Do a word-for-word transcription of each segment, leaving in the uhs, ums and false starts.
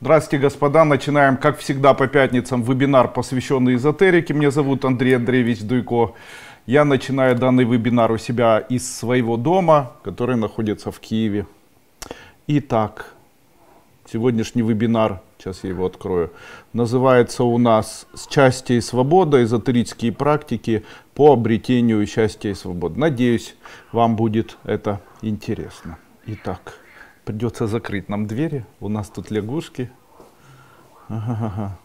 Здравствуйте, господа. Начинаем, как всегда, по пятницам вебинар, посвященный эзотерике. Меня зовут Андрей Андреевич Дуйко. Я начинаю данный вебинар у себя из своего дома, который находится в Киеве. Итак, сегодняшний вебинар, сейчас я его открою, называется у нас «Счастье и свобода. Эзотерические практики по обретению счастья и свободы». Надеюсь, вам будет это интересно. Итак, придется закрыть нам двери. У нас тут лягушки. Ага-га-га.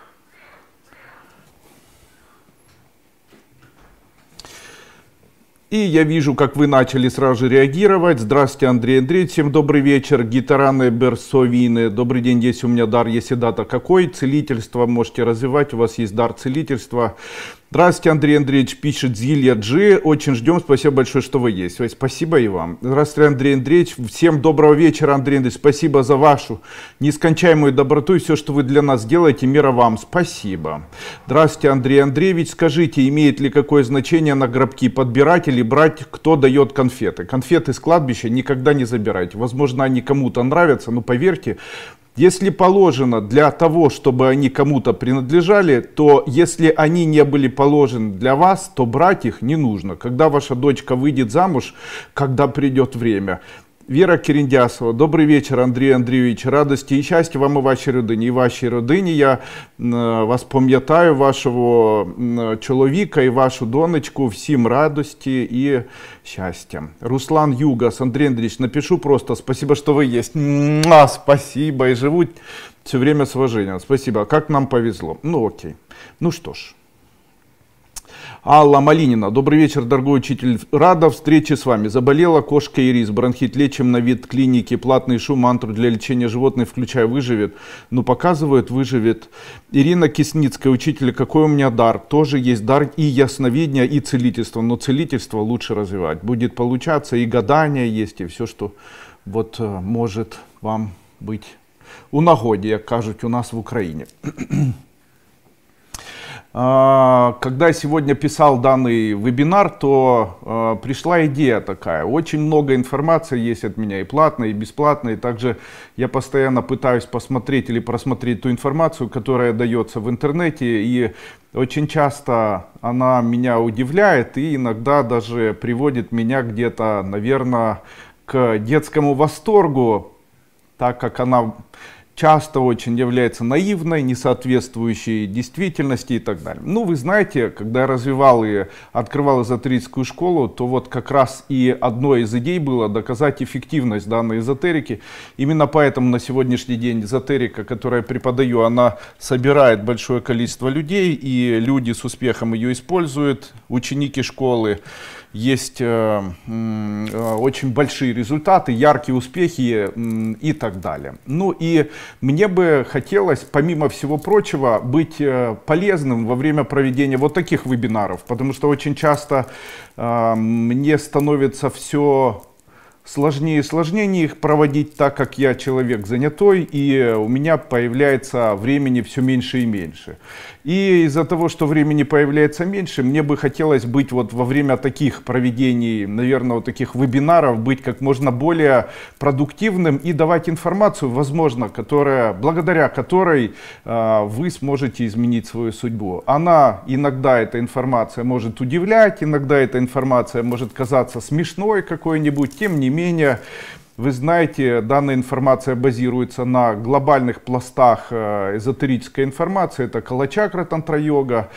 И я вижу, как вы начали сразу же реагировать. Здравствуйте, Андрей Андреевич. Всем добрый вечер. Гитараны Берсовины. Добрый день. Есть у меня дар, если да, то какой? Целительство можете развивать. У вас есть дар целительства. Здравствуйте, Андрей Андреевич, пишет Зилья Джи. Очень ждем. Спасибо большое, что вы есть. Спасибо и вам. Здравствуйте, Андрей Андреевич. Всем доброго вечера, Андрей Андреевич. Спасибо за вашу нескончаемую доброту и все, что вы для нас делаете. Мира вам. Спасибо. Здравствуйте, Андрей Андреевич. Скажите, имеет ли какое значение на гробки подбирать или брать, кто дает конфеты? Конфеты с кладбища никогда не забирайте. Возможно, они кому-то нравятся, но поверьте, если положено для того, чтобы они кому-то принадлежали, то если они не были положены для вас, то брать их не нужно. Когда ваша дочка выйдет замуж, когда придет время. Вера Киріндясова. Добрий вечір, Андрій Андрійович. Радості і щастя вам і вашій родині. І вашій родині. Я вас пам'ятаю, вашого чоловіка і вашу донечку. Всім радості і щастя. Руслан Югас. Андрей Андреевич, напишу просто спасибо, что вы есть. Муа, спасибо. И живут все время с уважением. Спасибо. Как нам повезло. Ну окей. Ну что ж. Алла Малинина. Добрый вечер, дорогой учитель. Рада встрече с вами. Заболела кошка Ирис. Бронхит лечим на вид клиники. Платный шум, мантру для лечения животных, включая выживет. Ну, показывают, выживет. Ирина Кисницкая. Учитель, какой у меня дар? Тоже есть дар и ясновидение, и целительство. Но целительство лучше развивать. Будет получаться, и гадание есть, и все, что вот может вам быть у нагоді, як кажуть у нас в Украине. Когда я сегодня писал данный вебинар, то э, пришла идея такая. Очень много информации есть от меня, и платной, и бесплатной. И также я постоянно пытаюсь посмотреть или просмотреть ту информацию, которая дается в интернете. И очень часто она меня удивляет и иногда даже приводит меня где-то, наверное, к детскому восторгу, так как она часто очень является наивной, несоответствующей действительности и так далее. Ну, вы знаете, когда я развивал и открывал эзотерическую школу, то вот как раз и одной из идей было доказать эффективность данной эзотерики. Именно поэтому на сегодняшний день эзотерика, которую я преподаю, она собирает большое количество людей, и люди с успехом ее используют, ученики школы. Есть э, э, очень большие результаты, яркие успехи э, и так далее. Ну и мне бы хотелось, помимо всего прочего, быть э, полезным во время проведения вот таких вебинаров, потому что очень часто э, мне становится все сложнее и сложнее их проводить, так как я человек занятой, и у меня появляется времени все меньше и меньше. И из-за того, что времени появляется меньше, мне бы хотелось быть вот во время таких проведений, наверное, вот таких вебинаров, быть как можно более продуктивным и давать информацию, возможно, которая, благодаря которой э, вы сможете изменить свою судьбу. Она, иногда эта информация может удивлять, иногда эта информация может казаться смешной какой-нибудь, тем не менее, вы знаете, данная информация базируется на глобальных пластах эзотерической информации. Это кала-чакра, тантра-йога,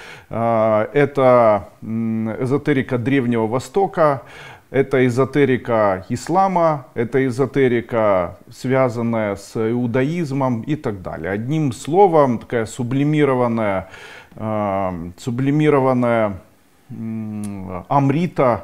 это эзотерика Древнего Востока, это эзотерика ислама, это эзотерика, связанная с иудаизмом и так далее. Одним словом, такая сублимированная, сублимированная амрита,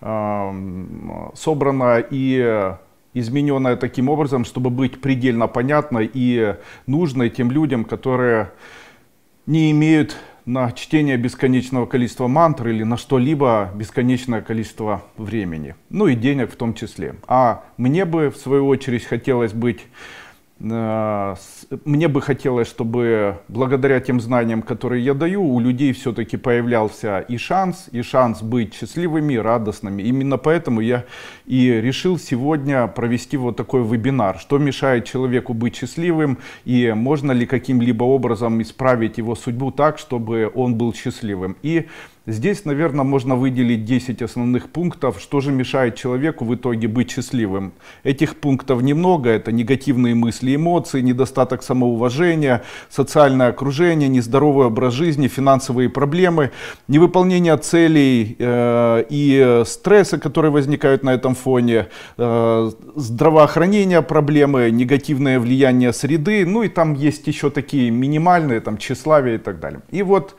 собранная и измененная таким образом, чтобы быть предельно понятной и нужной тем людям, которые не имеют на чтение бесконечного количества мантр или на что-либо бесконечное количество времени, ну и денег в том числе. А мне бы, в свою очередь, хотелось быть мне бы хотелось, чтобы благодаря тем знаниям, которые я даю, у людей все-таки появлялся и шанс, и шанс быть счастливыми, радостными. Именно поэтому я и решил сегодня провести вот такой вебинар. Что мешает человеку быть счастливым и можно ли каким-либо образом исправить его судьбу так, чтобы он был счастливым. И здесь, наверное, можно выделить десять основных пунктов, что же мешает человеку в итоге быть счастливым. Этих пунктов немного, это негативные мысли, эмоции, недостаток самоуважения, социальное окружение, нездоровый образ жизни, финансовые проблемы, невыполнение целей э, и стрессы, которые возникают на этом фоне, э, здравоохранение проблемы, негативное влияние среды, ну и там есть еще такие минимальные, там тщеславие и так далее. И вот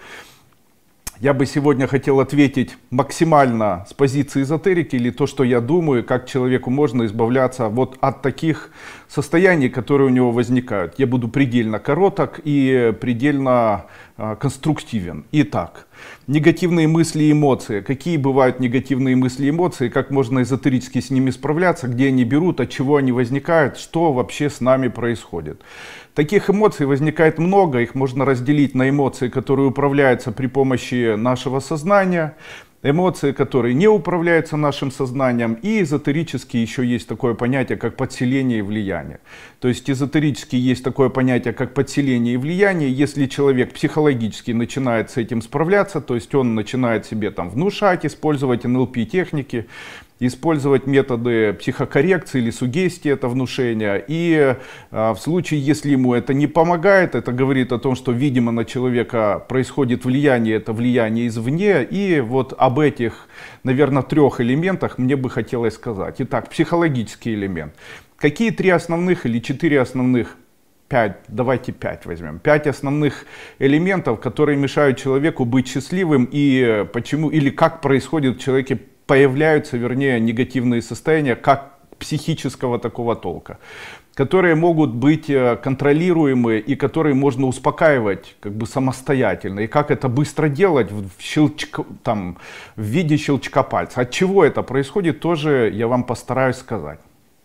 я бы сегодня хотел ответить максимально с позиции эзотерики, или то, что я думаю, как человеку можно избавляться вот от таких состояний, которые у него возникают. Я буду предельно короток и предельно э, конструктивен. Итак, негативные мысли и эмоции. Какие бывают негативные мысли и эмоции, как можно эзотерически с ними справляться, где они берут, от чего они возникают, что вообще с нами происходит. Таких эмоций возникает много, их можно разделить на эмоции, которые управляются при помощи нашего сознания, эмоции, которые не управляются нашим сознанием, и эзотерически еще есть такое понятие, как подселение и влияние. То есть эзотерически есть такое понятие, как подселение и влияние. Если человек психологически начинает с этим справляться, то есть он начинает себе там внушать, использовать эн эл пи-техники, использовать методы психокоррекции или сугестии, это внушение. И а, в случае, если ему это не помогает, это говорит о том, что, видимо, на человека происходит влияние, это влияние извне. И вот об этих, наверное, трех элементах мне бы хотелось сказать. Итак, психологический элемент. Какие три основных или четыре основных? Пять, давайте пять возьмем. Пять основных элементов, которые мешают человеку быть счастливым, и почему, или как происходит в человеке, появляются, вернее, негативные состояния, как психического такого толка, которые могут быть контролируемы и которые можно успокаивать как бы самостоятельно. И как это быстро делать в, щелчка, там, в виде щелчка пальца. От чего это происходит, тоже я вам постараюсь сказать.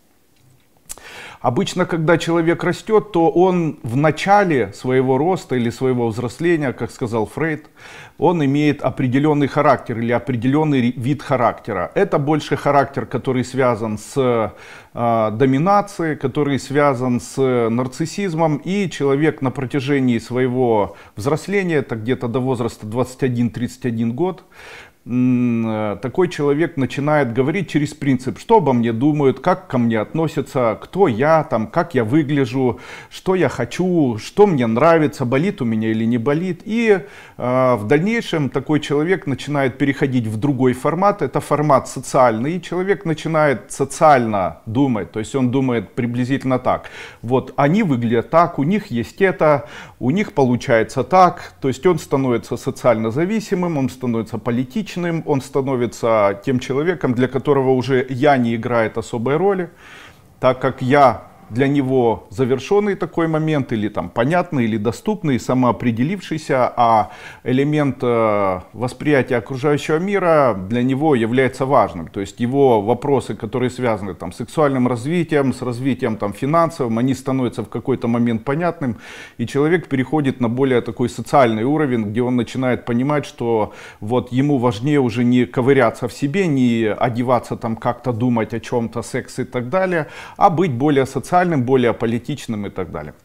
Обычно, когда человек растет, то он в начале своего роста или своего взросления, как сказал Фрейд, он имеет определенный характер или определенный вид характера. Это больше характер, который связан с э, доминацией, который связан с нарциссизмом. И человек на протяжении своего взросления, это где-то до возраста двадцать один — тридцать один год, такой человек начинает говорить через принцип, что обо мне думают, как ко мне относятся, кто я, там, как я выгляжу, что я хочу, что мне нравится, болит у меня или не болит. И э, в дальнейшем такой человек начинает переходить в другой формат, это формат социальный, и человек начинает социально думать, то есть он думает приблизительно так. Вот они выглядят так, у них есть это, у них получается так, то есть он становится социально зависимым, он становится политичным, он становится тем человеком, для которого уже я не играет особой роли, так как я для него завершенный такой момент, или там понятный, или доступный, самоопределившийся, а элемент э, восприятия окружающего мира для него является важным. То есть его вопросы, которые связаны там, с сексуальным развитием, с развитием там, финансовым, они становятся в какой-то момент понятным, и человек переходит на более такой социальный уровень, где он начинает понимать, что вот ему важнее уже не ковыряться в себе, не одеваться там как-то, думать о чем-то, секс и так далее, а быть более социальным, более политичным и так далее.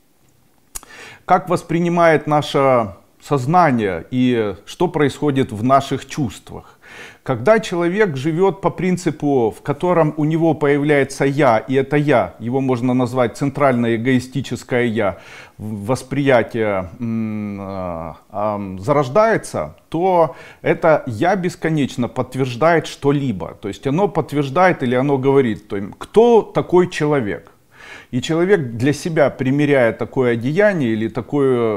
Как воспринимает наше сознание и что происходит в наших чувствах? Когда человек живет по принципу, в котором у него появляется «я», и это «я», его можно назвать центральное эгоистическое «я», восприятие э, э, зарождается, то это «я» бесконечно подтверждает что-либо. То есть оно подтверждает или оно говорит, то есть, кто такой человек. И человек для себя, примеряя такое одеяние или такое,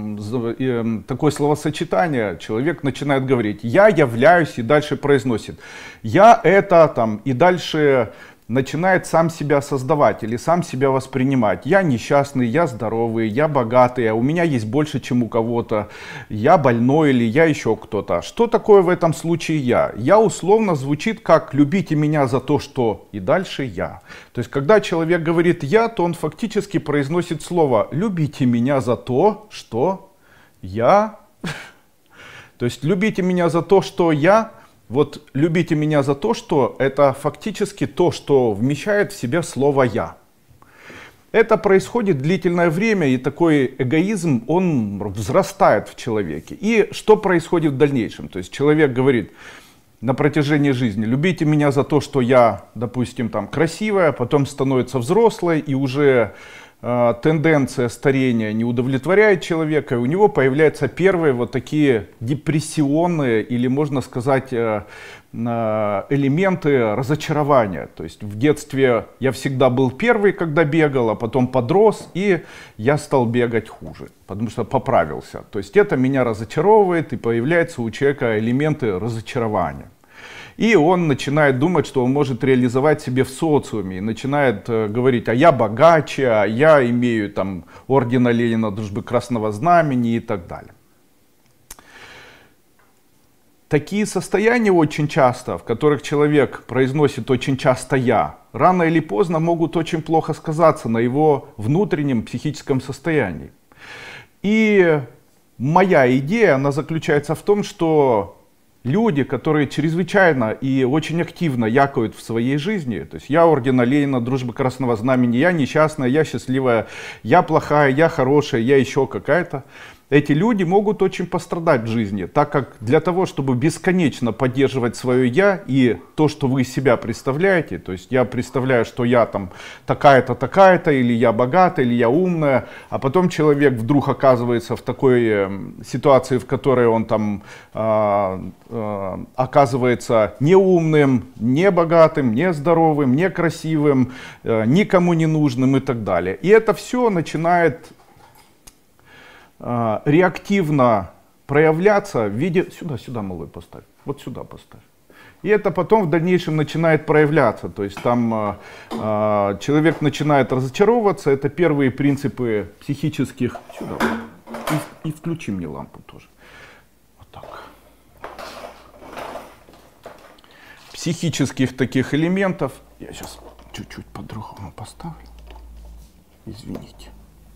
такое словосочетание, человек начинает говорить: «Я являюсь», и дальше произносит: «Я это», там, и дальше начинает сам себя создавать или сам себя воспринимать. Я несчастный, я здоровый, я богатый, а у меня есть больше, чем у кого-то, я больной или я еще кто-то. Что такое в этом случае я? Я условно звучит как «любите меня за то, что…» и дальше «я». То есть, когда человек говорит «я», то он фактически произносит слово «любите меня за то, что я…» То есть, любите меня за то, что я… Вот любите меня за то, что это фактически то, что вмещает в себя слово «я». Это происходит длительное время, и такой эгоизм, он взрастает в человеке. И что происходит в дальнейшем? То есть человек говорит на протяжении жизни: любите меня за то, что я, допустим, там красивая, потом становится взрослой, и уже э, тенденция старения не удовлетворяет человека, и у него появляются первые вот такие депрессионные, или можно сказать, э, элементы разочарования. То есть в детстве я всегда был первый, когда бегал, а потом подрос, и я стал бегать хуже, потому что поправился. То есть это меня разочаровывает, и появляются у человека элементы разочарования. И он начинает думать, что он может реализовать себя в социуме, и начинает э, говорить: а я богаче, а я имею там ордена Ленина, Дружбы Красного Знамени и так далее. Такие состояния очень часто, в которых человек произносит очень часто «я», рано или поздно могут очень плохо сказаться на его внутреннем психическом состоянии. И моя идея, она заключается в том, что люди, которые чрезвычайно и очень активно якают в своей жизни, то есть я ордена Ленина, Дружбы Красного Знамени, я несчастная, я счастливая, я плохая, я хорошая, я еще какая-то, эти люди могут очень пострадать в жизни, так как для того, чтобы бесконечно поддерживать свое «я» и то, что вы из себя представляете, то есть я представляю, что я там такая-то, такая-то, или я богатая, или я умная, а потом человек вдруг оказывается в такой э, ситуации, в которой он там э, э, оказывается не умным, не богатым, не здоровым, не красивым, э, никому не нужным и так далее. И это все начинает реактивно проявляться в виде... Сюда, сюда, малой, поставь. Вот сюда поставь. И это потом в дальнейшем начинает проявляться. То есть там э, э, человек начинает разочаровываться. Это первые принципы психических... Сюда. И, и включи мне лампу тоже. Вот так. Психических таких элементов. Я сейчас чуть-чуть по-другому поставлю. Извините.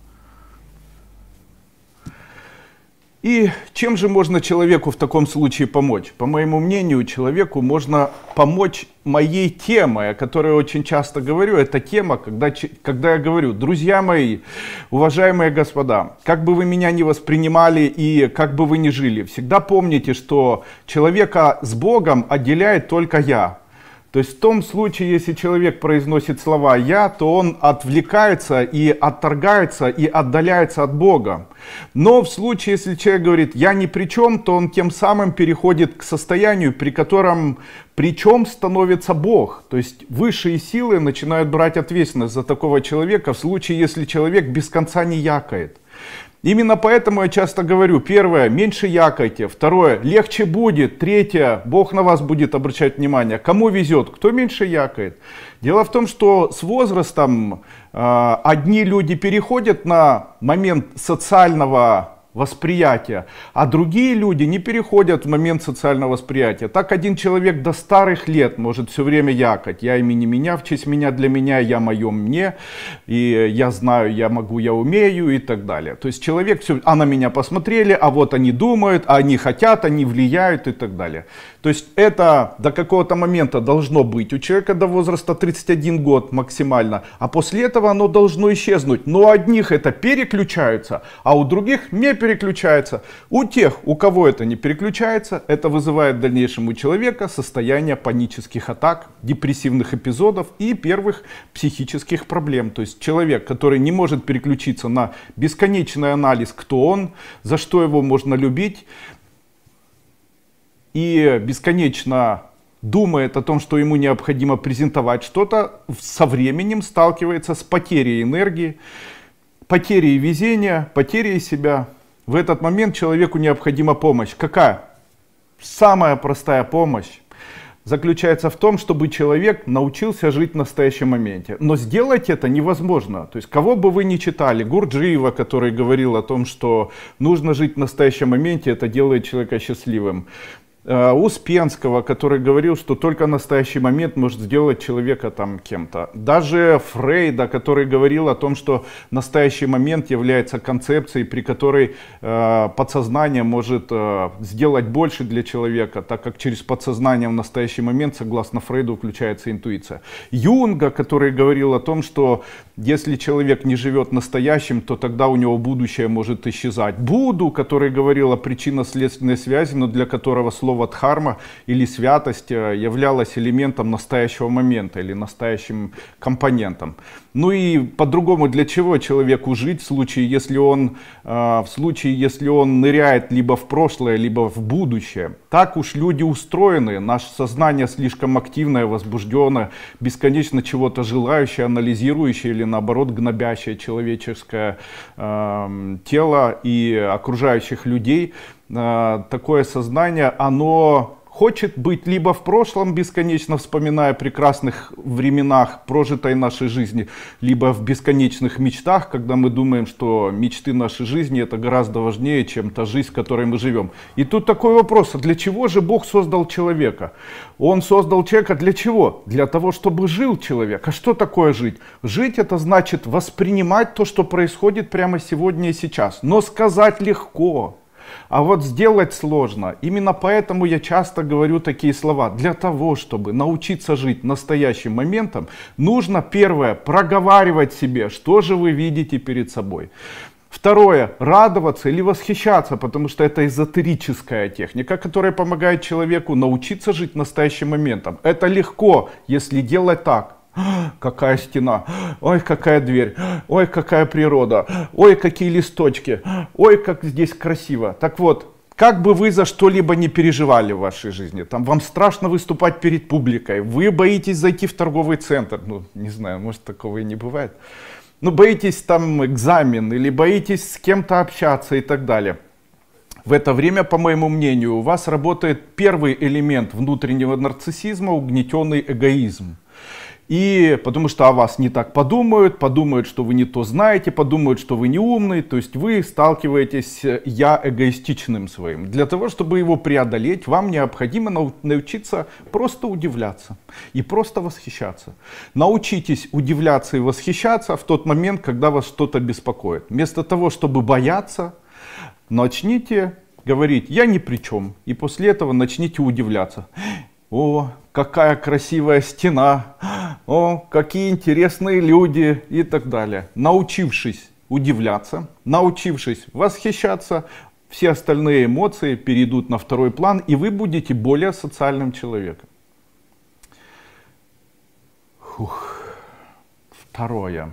И чем же можно человеку в таком случае помочь? По моему мнению, человеку можно помочь моей темой, о которой я очень часто говорю. Это тема, когда, когда я говорю: друзья мои, уважаемые господа, как бы вы меня ни воспринимали и как бы вы ни жили, всегда помните, что человека с Богом отделяет только я. То есть в том случае, если человек произносит слова «я», то он отвлекается и отторгается и отдаляется от Бога. Но в случае, если человек говорит «я ни при чем», то он тем самым переходит к состоянию, при котором при чем становится Бог. То есть высшие силы начинают брать ответственность за такого человека в случае, если человек без конца не якает. Именно поэтому я часто говорю: первое, меньше якайте; второе, легче будет; третье, Бог на вас будет обращать внимание. Кому везет, кто меньше якает. Дело в том, что с возрастом э, одни люди переходят на момент социального восприятия, а другие люди не переходят в момент социального восприятия. Так один человек до старых лет может все время якать: я имени меня, в честь меня, для меня, я моем мне, и я знаю, я могу, я умею и так далее. То есть человек все, а на меня посмотрели, а вот они думают, а они хотят, они влияют и так далее. То есть это до какого-то момента должно быть у человека до возраста тридцать один год максимально, а после этого оно должно исчезнуть. Но у одних это переключаются, а у других не переключается. У тех, у кого это не переключается, это вызывает в дальнейшем у человека состояние панических атак, депрессивных эпизодов и первых психических проблем. То есть человек, который не может переключиться на бесконечный анализ, кто он, за что его можно любить, и бесконечно думает о том, что ему необходимо презентовать что-то, со временем сталкивается с потерей энергии, потерей везения, потерей себя. В этот момент человеку необходима помощь. Какая? Самая простая помощь. заключается в том, чтобы человек научился жить в настоящем моменте. Но сделать это невозможно. То есть, кого бы вы ни читали, Гурджиева, который говорил о том, что нужно жить в настоящем моменте, это делает человека счастливым. Успенского, который говорил, что только настоящий момент может сделать человека там кем-то. Даже Фрейда, который говорил о том, что настоящий момент является концепцией, при которой э, подсознание может э, сделать больше для человека, так как через подсознание в настоящий момент, согласно Фрейду, включается интуиция. Юнга, который говорил о том, что если человек не живет настоящим, то тогда у него будущее может исчезать. Будду, который говорил о причинно-следственной связи, но для которого слово дхарма или святость являлась элементом настоящего момента или настоящим компонентом. Ну и по-другому, для чего человеку жить в случае, если он, в случае, если он ныряет либо в прошлое, либо в будущее? Так уж люди устроены, наше сознание слишком активное, возбужденное, бесконечно чего-то желающее, анализирующее или наоборот гнобящее человеческое э, тело и окружающих людей. Такое сознание, оно хочет быть либо в прошлом, бесконечно вспоминая прекрасных временах прожитой нашей жизни, либо в бесконечных мечтах, когда мы думаем, что мечты нашей жизни это гораздо важнее, чем та жизнь, в которой мы живем. И тут такой вопрос, а для чего же Бог создал человека? Он создал человека для чего? Для того, чтобы жил человек. А что такое жить? Жить это значит воспринимать то, что происходит прямо сегодня и сейчас. Но сказать легко. А вот сделать сложно. Именно поэтому я часто говорю такие слова. Для того, чтобы научиться жить настоящим моментом, нужно, первое, проговаривать себе, что же вы видите перед собой. Второе, радоваться или восхищаться, потому что это эзотерическая техника, которая помогает человеку научиться жить настоящим моментом. Это легко, если делать так. Какая стена, ой, какая дверь, ой, какая природа, ой, какие листочки, ой, как здесь красиво. Так вот, как бы вы за что-либо не переживали в вашей жизни, там вам страшно выступать перед публикой, вы боитесь зайти в торговый центр, ну, не знаю, может такого и не бывает, ну, боитесь там экзамен или боитесь с кем-то общаться и так далее. В это время, по моему мнению, у вас работает первый элемент внутреннего нарциссизма, угнетенный эгоизм. И потому что о вас не так подумают, подумают, что вы не то знаете, подумают, что вы не умный, то есть вы сталкиваетесь с я эгоистичным своим. Для того, чтобы его преодолеть, вам необходимо научиться просто удивляться и просто восхищаться. Научитесь удивляться и восхищаться в тот момент, когда вас что-то беспокоит. Вместо того, чтобы бояться, начните говорить «я ни при чем», и после этого начните удивляться. О, какая красивая стена, о, какие интересные люди и так далее. Научившись удивляться, научившись восхищаться, все остальные эмоции перейдут на второй план, и вы будете более социальным человеком. Фух. Второе.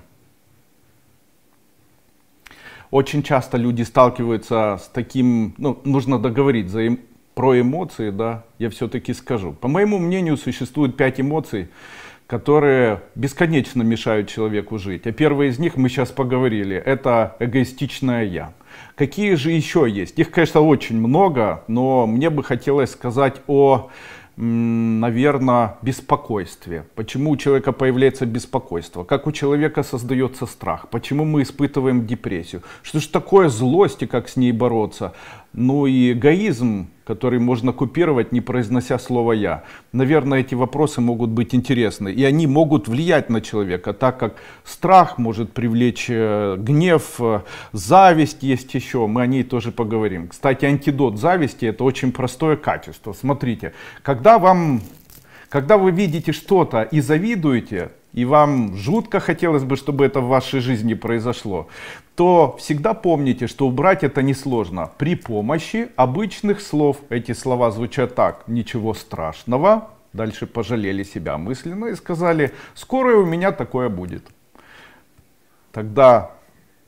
Очень часто люди сталкиваются с таким, ну, нужно договорить за им. Про эмоции, да, я все-таки скажу. По моему мнению, существует пять эмоций, которые бесконечно мешают человеку жить. А первые из них мы сейчас поговорили. Это эгоистичное «я». Какие же еще есть? Их, конечно, очень много, но мне бы хотелось сказать о, наверное, беспокойстве. Почему у человека появляется беспокойство? Как у человека создается страх? Почему мы испытываем депрессию? Что же такое злость и как с ней бороться? Ну и эгоизм, который можно купировать, не произнося слово «я». Наверное, эти вопросы могут быть интересны. И они могут влиять на человека, так как страх может привлечь гнев, зависть есть еще. Мы о ней тоже поговорим. Кстати, антидот зависти — это очень простое качество. Смотрите, когда, вам, когда вы видите что-то и завидуете, и вам жутко хотелось бы, чтобы это в вашей жизни произошло, то всегда помните, что убрать это несложно. При помощи обычных слов. Эти слова звучат так: ничего страшного. Дальше пожалели себя мысленно и сказали: скоро у меня такое будет. Тогда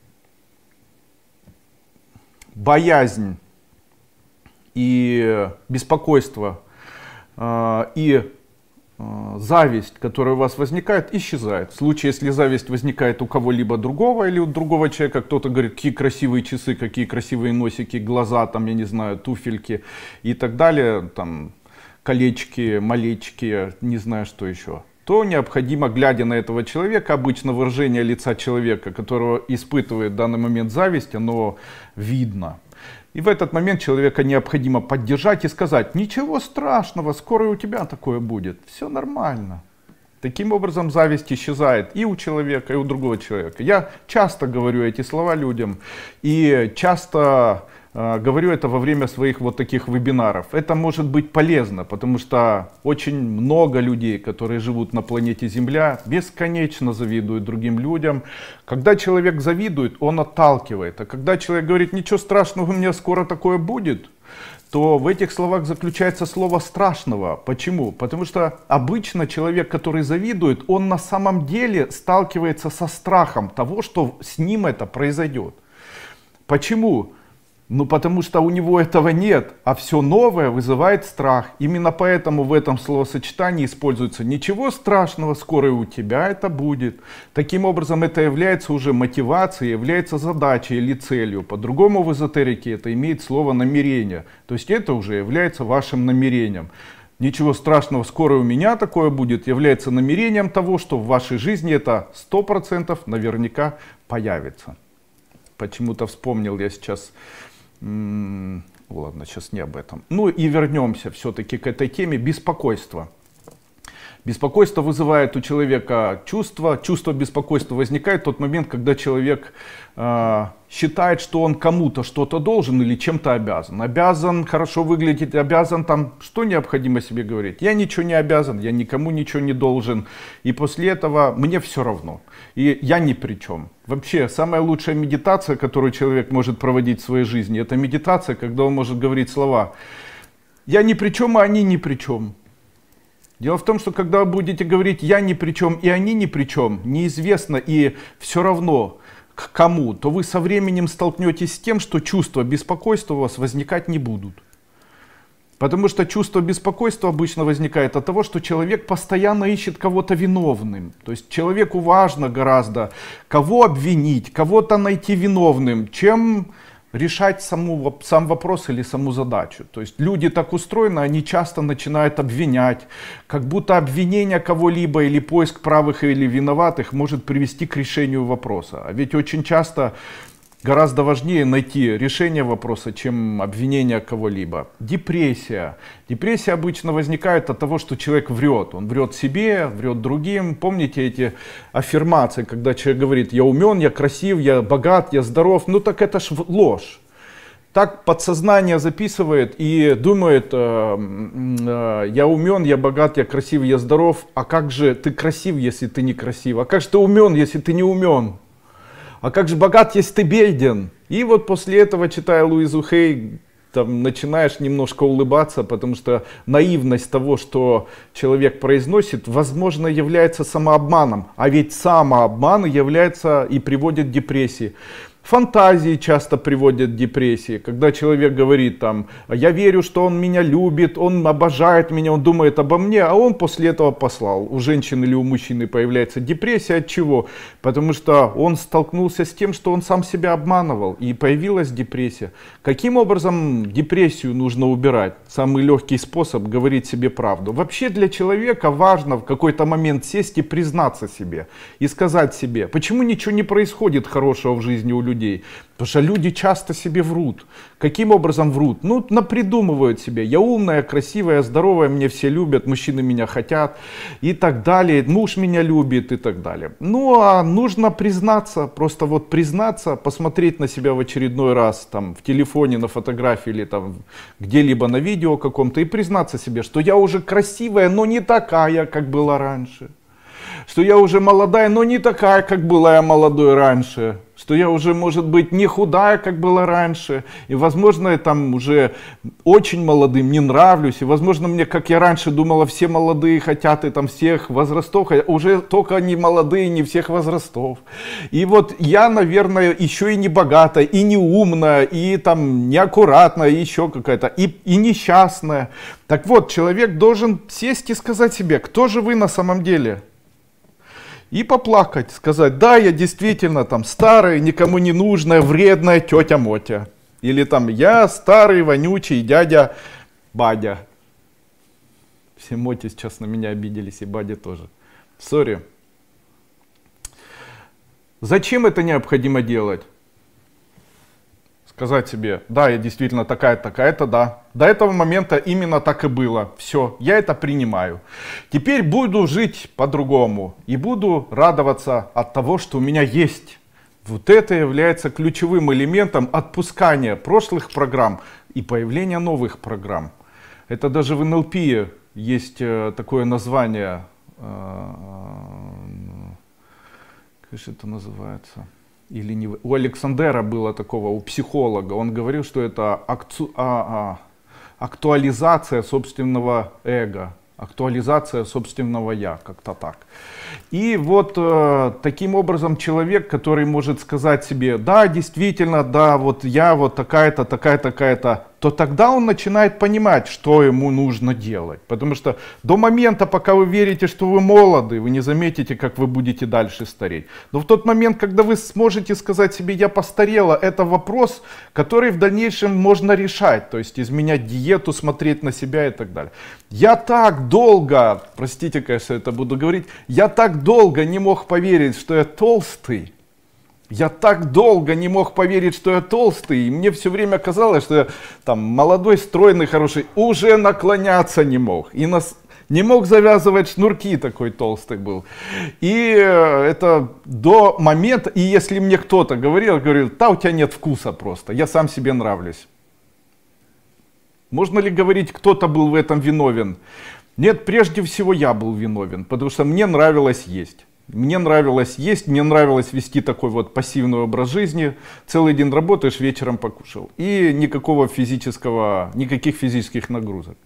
боязнь и беспокойство э, и зависть, которая у вас возникает, исчезает. В случае, если зависть возникает у кого-либо другого или у другого человека, кто-то говорит: какие красивые часы, какие красивые носики, глаза, там, я не знаю, туфельки и так далее, там, колечки, малечки, не знаю что еще, то необходимо, глядя на этого человека, обычно выражение лица человека, которого испытывает в данный момент зависть, оно видно. И в этот момент человека необходимо поддержать и сказать: ничего страшного, скоро и у тебя такое будет, все нормально. Таким образом зависть исчезает и у человека, и у другого человека. Я часто говорю эти слова людям и часто э, говорю это во время своих вот таких вебинаров. Это может быть полезно, потому что очень много людей, которые живут на планете Земля, бесконечно завидуют другим людям. Когда человек завидует, он отталкивает. А когда человек говорит: ничего страшного, у меня скоро такое будет, то в этих словах заключается слово страшного. Почему? Потому что обычно человек, который завидует, он на самом деле сталкивается со страхом того, что с ним это произойдет. Почему? Ну потому что у него этого нет, а все новое вызывает страх. Именно поэтому в этом словосочетании используется: ничего страшного, скоро и у тебя это будет. Таким образом, это является уже мотивацией, является задачей или целью. По-другому в эзотерике это имеет слово намерение. То есть это уже является вашим намерением. Ничего страшного, скоро у меня такое будет, является намерением того, что в вашей жизни это сто процентов наверняка появится. Почему-то вспомнил я сейчас... Ладно, сейчас не об этом. Ну и вернемся все-таки к этой теме беспокойства. Беспокойство вызывает у человека чувство. Чувство беспокойства возникает в тот момент, когда человек э, считает, что он кому-то что-то должен или чем-то обязан. Обязан хорошо выглядеть, обязан там, что необходимо себе говорить. Я ничего не обязан, я никому ничего не должен. И после этого мне все равно. И я ни при чем. Вообще, самая лучшая медитация, которую человек может проводить в своей жизни, это медитация, когда он может говорить слова: я ни при чем, а они ни при чем. Дело в том, что когда вы будете говорить «я ни при чем» и «они ни при чем», неизвестно и все равно к кому, то вы со временем столкнетесь с тем, что чувства беспокойства у вас возникать не будут. Потому что чувство беспокойства обычно возникает от того, что человек постоянно ищет кого-то виновным. То есть человеку важно гораздо кого обвинить, кого-то найти виновным, чем решать саму, сам вопрос или саму задачу. То есть люди так устроены, они часто начинают обвинять, как будто обвинение кого-либо или поиск правых или виноватых может привести к решению вопроса. А ведь очень часто гораздо важнее найти решение вопроса, чем обвинение кого-либо. Депрессия. Депрессия обычно возникает от того, что человек врет. Он врет себе, врет другим. Помните эти аффирмации, когда человек говорит: я умен, я красив, я богат, я здоров. Ну так это ж ложь. Так подсознание записывает и думает: э, э, я умен, я богат, я красив, я здоров. А как же ты красив, если ты не красив? А как же ты умен, если ты не умен? А как же богат, если ты беден? И вот после этого, читая Луизу Хей, там начинаешь немножко улыбаться, потому что наивность того, что человек произносит, возможно, является самообманом. А ведь самообман является и приводит к депрессии. Фантазии часто приводят к депрессии, когда человек говорит там: я верю, что он меня любит, он обожает меня, он думает обо мне, а он после этого послал. У женщины или у мужчины появляется депрессия. От чего? Потому что он столкнулся с тем, что он сам себя обманывал, и появилась депрессия. Каким образом депрессию нужно убирать? Самый легкий способ — говорить себе правду. Вообще для человека важно в какой-то момент сесть и признаться себе, и сказать себе: почему ничего не происходит хорошего в жизни у людей? Потому что люди часто себе врут. Каким образом врут? Ну, напридумывают себе: я умная, красивая, здоровая, мне все любят, мужчины меня хотят и так далее, муж меня любит и так далее. Ну, а нужно признаться, просто вот признаться, посмотреть на себя в очередной раз там в телефоне, на фотографии или там где-либо на видео каком-то и признаться себе, что я уже красивая, но не такая, как была раньше. Что я уже молодая, но не такая, как была я молодой раньше. Что я уже, может быть, не худая, как была раньше. И, возможно, я там уже очень молодым не нравлюсь. И, возможно, мне, как я раньше думала, все молодые хотят и там всех возрастов. Уже только не молодые, не всех возрастов. И вот я, наверное, еще и не богатая, и не умная, и там неаккуратная, и еще какая-то, и, и несчастная. Так вот, человек должен сесть и сказать себе: кто же вы на самом деле? И поплакать, сказать: да, я действительно там старая, никому не нужная, вредная тетя Мотя. Или там: я старый, вонючий дядя Бадя. Все моти сейчас на меня обиделись, и Бади тоже. Сори. Зачем это необходимо делать? Сказать себе, да, я действительно такая-то, такая-то, да. До этого момента именно так и было. Все, я это принимаю. Теперь буду жить по-другому. И буду радоваться от того, что у меня есть. Вот это является ключевым элементом отпускания прошлых программ и появления новых программ. Это даже в эн эл пи есть такое название. Как же это называется? Или не... У Александера было такого, у психолога. Он говорил, что это акцу... а, а, актуализация собственного эго. Актуализация собственного я, как-то так. И вот э, таким образом человек, который может сказать себе, да, действительно, да, вот я вот такая-то, такая-то, такая-то, то тогда он начинает понимать, что ему нужно делать. Потому что до момента, пока вы верите, что вы молоды, вы не заметите, как вы будете дальше стареть. Но в тот момент, когда вы сможете сказать себе, я постарела, это вопрос, который в дальнейшем можно решать. То есть изменять диету, смотреть на себя и так далее. Я так долго, простите, конечно, это буду говорить, я так долго не мог поверить, что я толстый. Я так долго не мог поверить, что я толстый, и мне все время казалось, что я там молодой, стройный, хороший, уже наклоняться не мог. И нас не мог завязывать шнурки, такой толстый был. И это до момента, и если мне кто-то говорил, говорил, да, у тебя нет вкуса просто, я сам себе нравлюсь. Можно ли говорить, кто-то был в этом виновен? Нет, прежде всего я был виновен, потому что мне нравилось есть. Мне нравилось есть, мне нравилось вести такой вот пассивный образ жизни. Целый день работаешь, вечером покушал. И никакого физического, никаких физических нагрузок.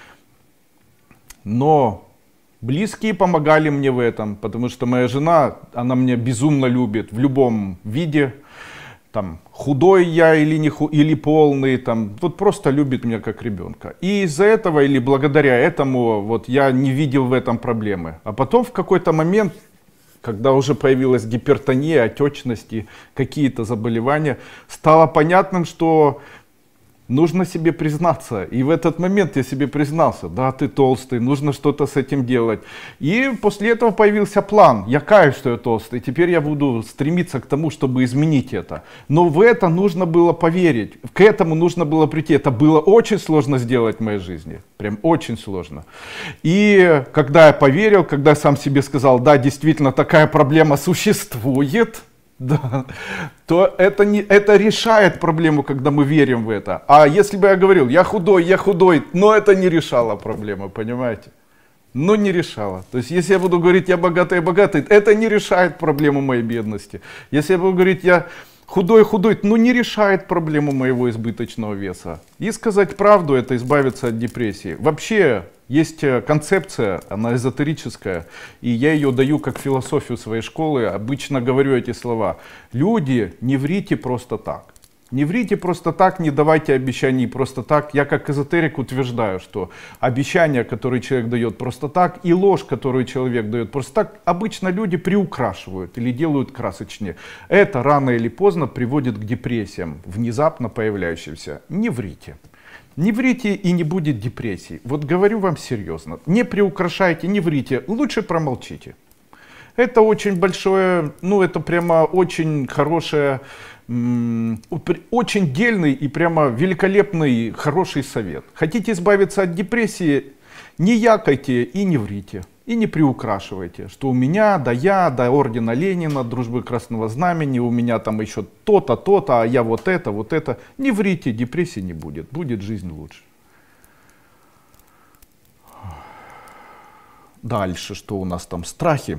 Но близкие помогали мне в этом, потому что моя жена, она меня безумно любит в любом виде. Там, худой я или, не ху, или полный, там, вот просто любит меня как ребенка. И из-за этого или благодаря этому вот, я не видел в этом проблемы. А потом в какой-то момент, когда уже появилась гипертония, отечность, какие-то заболевания, стало понятным, что нужно себе признаться. И в этот момент я себе признался, да, ты толстый, нужно что-то с этим делать. И после этого появился план. Я каюсь, что я толстый, теперь я буду стремиться к тому, чтобы изменить это. Но в это нужно было поверить, к этому нужно было прийти. Это было очень сложно сделать в моей жизни, прям очень сложно. И когда я поверил, когда я сам себе сказал, да, действительно такая проблема существует, да, то это, не, это решает проблему, когда мы верим в это. А если бы я говорил, я худой, я худой, но это не решало проблему, понимаете? Но не решало. То есть, если я буду говорить, я богатый, я богатый, это не решает проблему моей бедности. Если я буду говорить, я худой, худой, но не решает проблему моего избыточного веса. И сказать правду, это избавиться от депрессии. Вообще, есть концепция, она эзотерическая, и я ее даю как философию своей школы. Обычно говорю эти слова. Люди, не врите просто так. Не врите просто так, не давайте обещаний просто так. Я как эзотерик утверждаю, что обещания, которые человек дает просто так, и ложь, которую человек дает просто так, обычно люди приукрашивают или делают красочнее. Это рано или поздно приводит к депрессиям, внезапно появляющимся. Не врите. Не врите, и не будет депрессии. Вот говорю вам серьезно. Не приукрашайте, не врите. Лучше промолчите. Это очень большое, ну это прямо очень хорошее, очень дельный и прямо великолепный, хороший совет. Хотите избавиться от депрессии, не якайте и не врите. И не приукрашивайте, что у меня, да я, да ордена Ленина, дружбы Красного Знамени, у меня там еще то-то, то-то, а я вот это, вот это. Не врите, депрессии не будет, будет жизнь лучше. Дальше, что у нас там, страхи.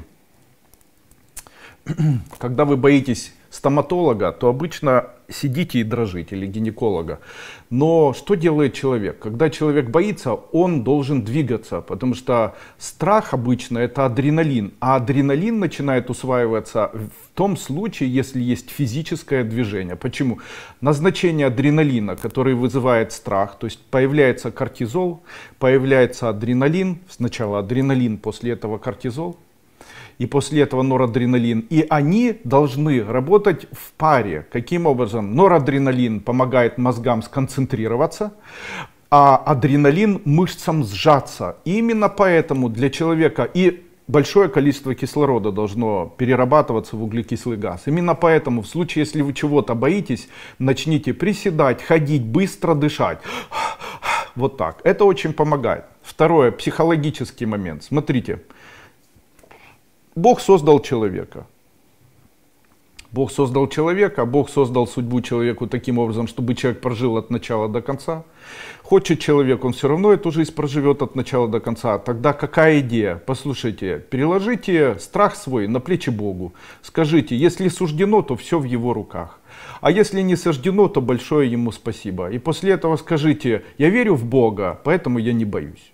Когда вы боитесь стоматолога, то обычно сидите и дрожите, или гинеколога. Но что делает человек? Когда человек боится, он должен двигаться, потому что страх обычно это адреналин, а адреналин начинает усваиваться в том случае, если есть физическое движение. Почему? Назначение адреналина, который вызывает страх, то есть появляется кортизол, появляется адреналин, сначала адреналин, после этого кортизол. И после этого норадреналин. И они должны работать в паре. Каким образом? Норадреналин помогает мозгам сконцентрироваться. а адреналин мышцам сжаться. И именно поэтому для человека и большое количество кислорода должно перерабатываться в углекислый газ. Именно поэтому в случае, если вы чего-то боитесь, начните приседать, ходить, быстро дышать. Вот так. Это очень помогает. Второе, психологический момент. Смотрите, Бог создал человека. Бог создал человека, Бог создал судьбу человеку таким образом, чтобы человек прожил от начала до конца. Хочет человек, он все равно эту жизнь проживет от начала до конца. Тогда какая идея? Послушайте, переложите страх свой на плечи Богу. Скажите, если суждено, то все в его руках. А если не суждено, то большое ему спасибо. И после этого скажите, я верю в Бога, поэтому я не боюсь.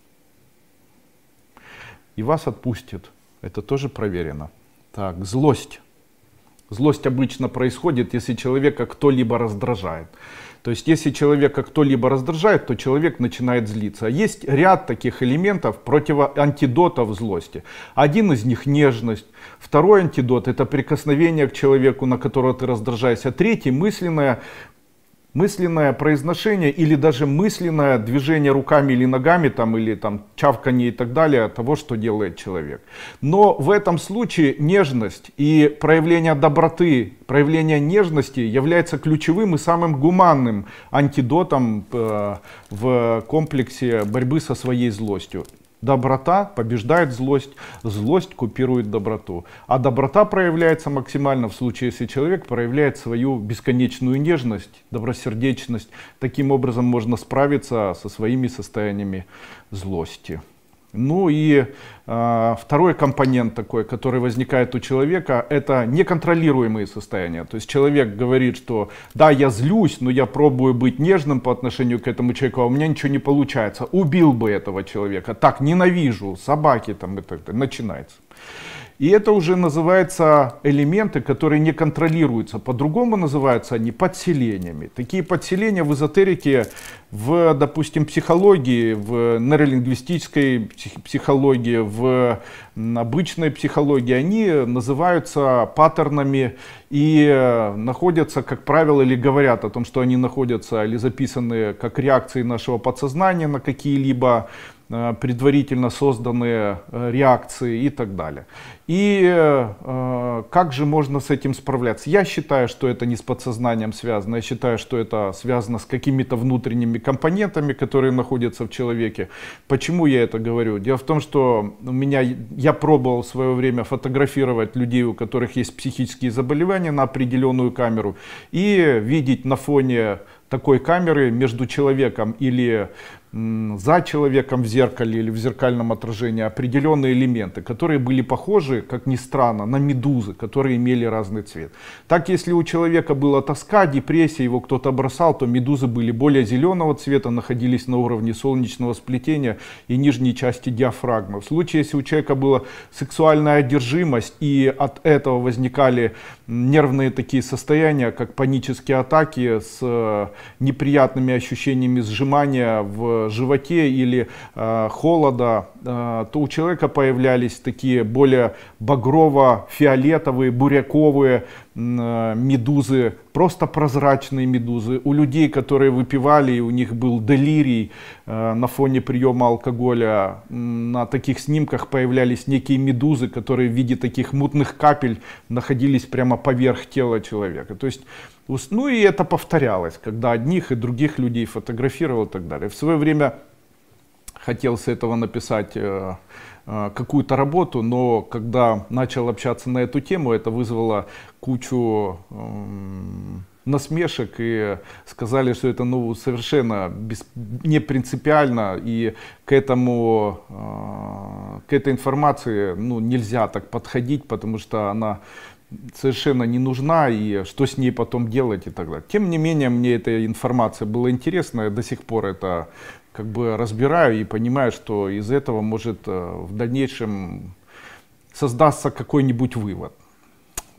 И вас отпустит. Это тоже проверено. Так, злость. Злость обычно происходит, если человека кто-либо раздражает. То есть, если человека кто-либо раздражает, то человек начинает злиться. Есть ряд таких элементов, противоантидотов злости. Один из них — нежность. Второй антидот — это прикосновение к человеку, на которого ты раздражаешься. Третий — мысленное мысленное произношение или даже мысленное движение руками или ногами, там, или там, чавканье и так далее, того, что делает человек. Но в этом случае нежность и проявление доброты, проявление нежности является ключевым и самым гуманным антидотом э, в комплексе борьбы со своей злостью. Доброта побеждает злость, злость купирует доброту. А доброта проявляется максимально в случае, если человек проявляет свою бесконечную нежность, добросердечность. Таким образом можно справиться со своими состояниями злости. Ну и э, второй компонент такой, который возникает у человека, это неконтролируемые состояния. То есть человек говорит, что да, я злюсь, но я пробую быть нежным по отношению к этому человеку, а у меня ничего не получается. Убил бы этого человека. Так, ненавижу, собаки там и так далее. Начинается. И это уже называются элементы, которые не контролируются. По-другому называются они подселениями. Такие подселения в эзотерике, в, допустим, психологии, в нейролингвистической психологии, в обычной психологии, они называются паттернами и находятся, как правило, или говорят о том, что они находятся или записаны как реакции нашего подсознания на какие-либо предварительно созданные реакции и так далее. И э, как же можно с этим справляться? Я считаю, что это не с подсознанием связано, я считаю, что это связано с какими-то внутренними компонентами, которые находятся в человеке. Почему я это говорю? Дело в том, что у меня, я пробовал в свое время фотографировать людей, у которых есть психические заболевания, на определенную камеру, и видеть на фоне такой камеры между человеком или за человеком в зеркале или в зеркальном отражении определенные элементы, которые были похожи, как ни странно, на медузы, которые имели разный цвет. Так, если у человека была тоска, депрессия, его кто-то бросал, то медузы были более зеленого цвета, находились на уровне солнечного сплетения и нижней части диафрагмы. В случае, если у человека была сексуальная одержимость и от этого возникали нервные такие состояния, как панические атаки с неприятными ощущениями сжимания в животе или э, холода, э, то у человека появлялись такие более багрово-фиолетовые, буряковые э, медузы, просто прозрачные медузы. У людей, которые выпивали, и у них был делирий э, на фоне приема алкоголя, э, на таких снимках появлялись некие медузы, которые в виде таких мутных капель находились прямо поверх тела человека. То есть, ну и это повторялось, когда одних и других людей фотографировал и так далее. В свое время хотел с этого написать э, э, какую-то работу, но когда начал общаться на эту тему, это вызвало кучу э, насмешек и сказали, что это ну, совершенно без, не принципиально, и к, этому, э, к этой информации ну, нельзя так подходить, потому что она совершенно не нужна, и что с ней потом делать и так далее. Тем не менее, мне эта информация была интересна, я до сих пор это как бы разбираю и понимаю, что из этого может в дальнейшем создаться какой-нибудь вывод.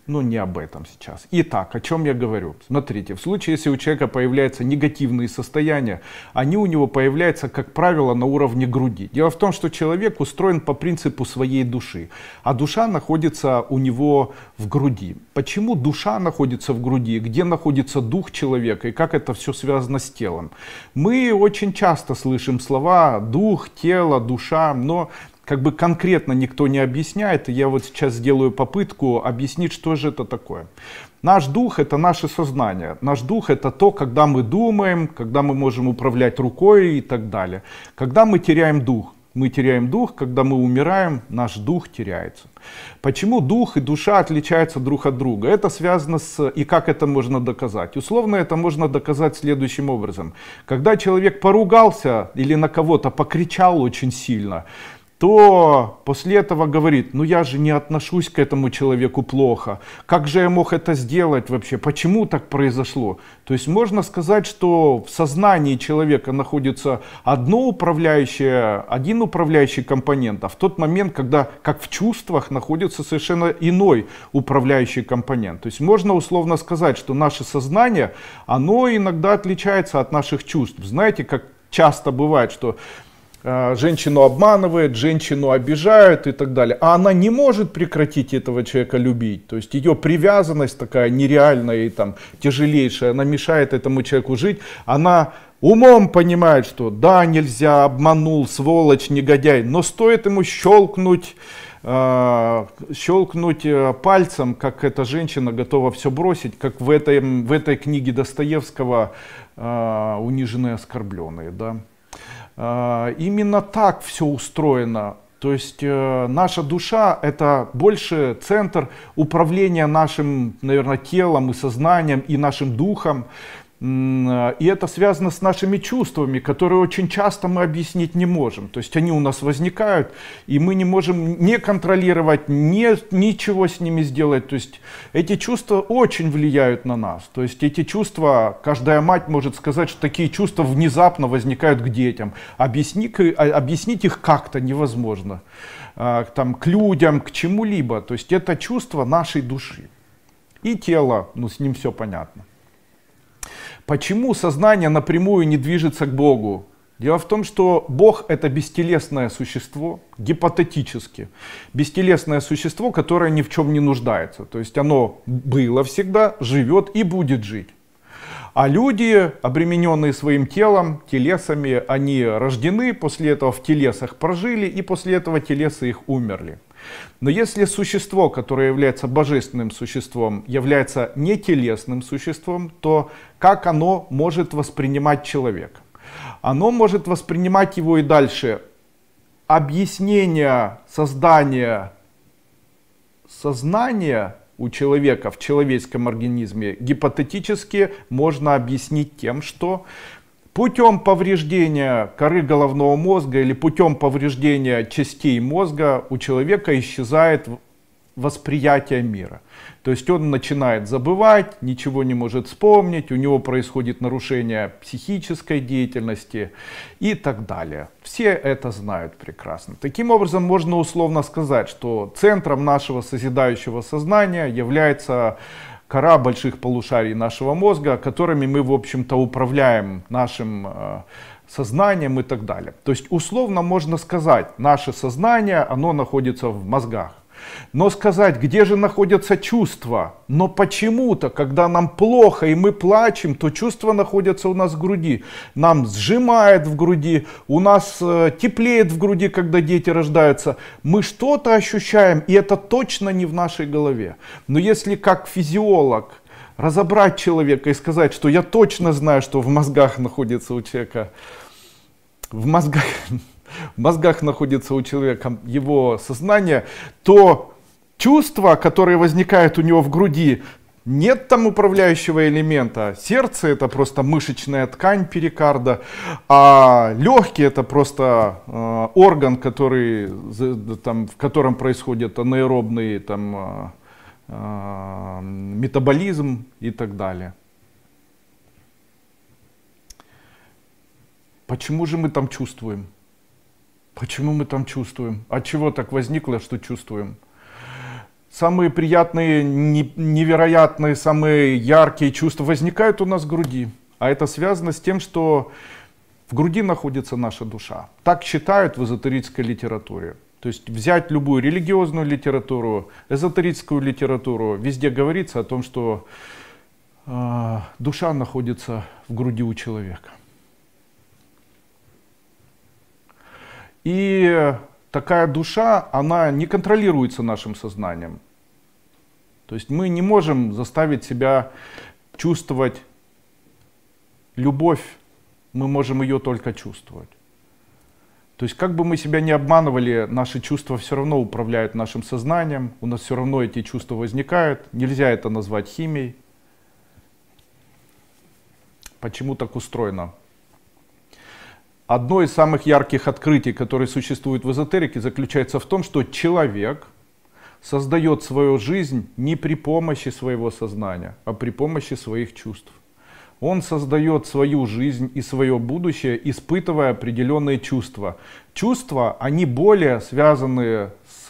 Но не об этом сейчас. Итак, о чем я говорю? Смотрите, в случае, если у человека появляются негативные состояния, они у него появляются, как правило, на уровне груди. Дело в том, что человек устроен по принципу своей души, а душа находится у него в груди. Почему душа находится в груди, где находится дух человека и как это все связано с телом? Мы очень часто слышим слова дух, тело, душа, но как бы конкретно никто не объясняет, и я вот сейчас сделаю попытку объяснить, что же это такое. Наш дух — это наше сознание. Наш дух — это то, когда мы думаем, когда мы можем управлять рукой и так далее. Когда мы теряем дух. Мы теряем дух, когда мы умираем, наш дух теряется. Почему дух и душа отличаются друг от друга? Это связано с... И как это можно доказать? Условно это можно доказать следующим образом. Когда человек поругался или на кого-то покричал очень сильно, то после этого говорит: ну я же не отношусь к этому человеку плохо, как же я мог это сделать вообще, почему так произошло? То есть можно сказать, что в сознании человека находится одно управляющее, один управляющий компонент, а в тот момент, когда, как в чувствах, находится совершенно иной управляющий компонент. То есть можно условно сказать, что наше сознание, оно иногда отличается от наших чувств. Знаете, как часто бывает, что женщину обманывает, женщину обижают и так далее. А она не может прекратить этого человека любить. То есть ее привязанность такая нереальная и там тяжелейшая, она мешает этому человеку жить. Она умом понимает, что да, нельзя, обманул, сволочь, негодяй. Но стоит ему щелкнуть, э, щелкнуть пальцем, как эта женщина готова все бросить, как в этой, в этой книге Достоевского э, «Униженные и оскорбленные». Да? Именно так все устроено. То есть э, наша душа — это больше центр управления нашим, наверное, телом и сознанием и нашим духом. И это связано с нашими чувствами, которые очень часто мы объяснить не можем. То есть они у нас возникают, и мы не можем не контролировать, не, ничего с ними сделать. То есть эти чувства очень влияют на нас. То есть эти чувства, каждая мать может сказать, что такие чувства внезапно возникают к детям. Объяснить, объяснить их как-то невозможно. Там, к людям, к чему-либо. То есть это чувство нашей души. И тело, ну с ним все понятно. Почему сознание напрямую не движется к Богу? Дело в том, что Бог — это бестелесное существо, гипотетически. Бестелесное существо, которое ни в чем не нуждается. То есть оно было всегда, живет и будет жить. А люди, обремененные своим телом, телесами, они рождены, после этого в телесах прожили, и после этого телеса их умерли. Но если существо, которое является божественным существом, является нетелесным существом, то как оно может воспринимать человека? Оно может воспринимать его и дальше. Объяснение создания сознания у человека в человеческом организме гипотетически можно объяснить тем, что путем повреждения коры головного мозга или путем повреждения частей мозга у человека исчезает восприятие мира. То есть он начинает забывать, ничего не может вспомнить, у него происходит нарушение психической деятельности и так далее. Все это знают прекрасно. Таким образом, можно условно сказать, что центром нашего созидающего сознания является кора больших полушарий нашего мозга, которыми мы, в общем-то, управляем нашим э, сознанием и так далее. То есть, условно можно сказать, наше сознание, оно находится в мозгах. Но сказать, где же находятся чувства? Но почему-то, когда нам плохо и мы плачем, то чувства находятся у нас в груди. Нам сжимает в груди, у нас э, теплеет в груди, когда дети рождаются. Мы что-то ощущаем, и это точно не в нашей голове. Но если как физиолог разобрать человека и сказать, что я точно знаю, что в мозгах находится у человека, в мозгах... в мозгах находится у человека его сознание, то чувства, которые возникают у него в груди, нет там управляющего элемента. Сердце — это просто мышечная ткань перикарда, а легкие — это просто э, орган, который, там, в котором происходит анаэробный там, э, э, метаболизм и так далее. Почему же мы там чувствуем? Почему мы там чувствуем? От чего так возникло, что чувствуем? самые приятные, невероятные, самые яркие чувства возникают у нас в груди. А это связано с тем, что в груди находится наша душа. Так считают в эзотерической литературе. То есть взять любую религиозную литературу, эзотерическую литературу, везде говорится о том, что э, душа находится в груди у человека. И такая душа, она не контролируется нашим сознанием. То есть мы не можем заставить себя чувствовать любовь, мы можем ее только чувствовать. То есть как бы мы себя не обманывали, наши чувства все равно управляют нашим сознанием, у нас все равно эти чувства возникают, нельзя это назвать химией. Почему так устроено? Одно из самых ярких открытий, которые существуют в эзотерике, заключается в том, что человек создает свою жизнь не при помощи своего сознания, а при помощи своих чувств. Он создает свою жизнь и свое будущее, испытывая определенные чувства. Чувства, они более связаны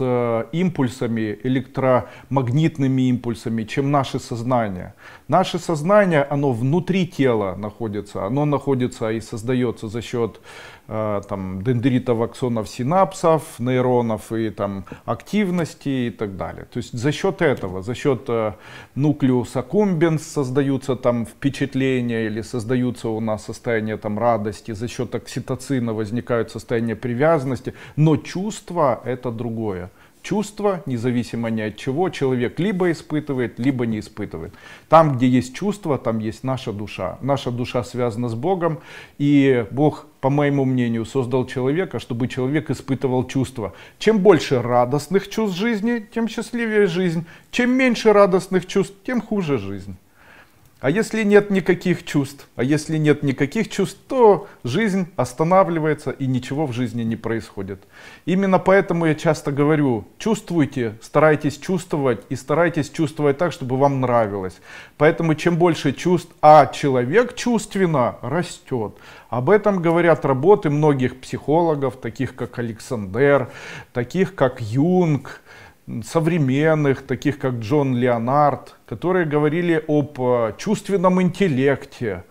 с импульсами, электромагнитными импульсами, чем наше сознание. Наше сознание, оно внутри тела находится, оно находится и создается за счет э, там, дендритов, аксонов, синапсов, нейронов и там, активности и так далее. То есть за счет этого, за счет э, нуклеуса аккумбенс создаются там впечатления или создаются у нас состояния там, радости, за счет окситоцина возникают состояния привязанности, но чувство это другое. Чувство, независимо ни от чего, человек либо испытывает, либо не испытывает. Там, где есть чувство, там есть наша душа. Наша душа связана с Богом, и Бог, по моему мнению, создал человека, чтобы человек испытывал чувства. Чем больше радостных чувств жизни, тем счастливее жизнь. Чем меньше радостных чувств, тем хуже жизнь. А если нет никаких чувств, а если нет никаких чувств, то жизнь останавливается и ничего в жизни не происходит. Именно поэтому я часто говорю, чувствуйте, старайтесь чувствовать и старайтесь чувствовать так, чтобы вам нравилось. Поэтому чем больше чувств, а человек чувственно растет. Об этом говорят работы многих психологов, таких как Александр, таких как Юнг, современных, таких как Джон Леонард, которые говорили об чувственном интеллекте.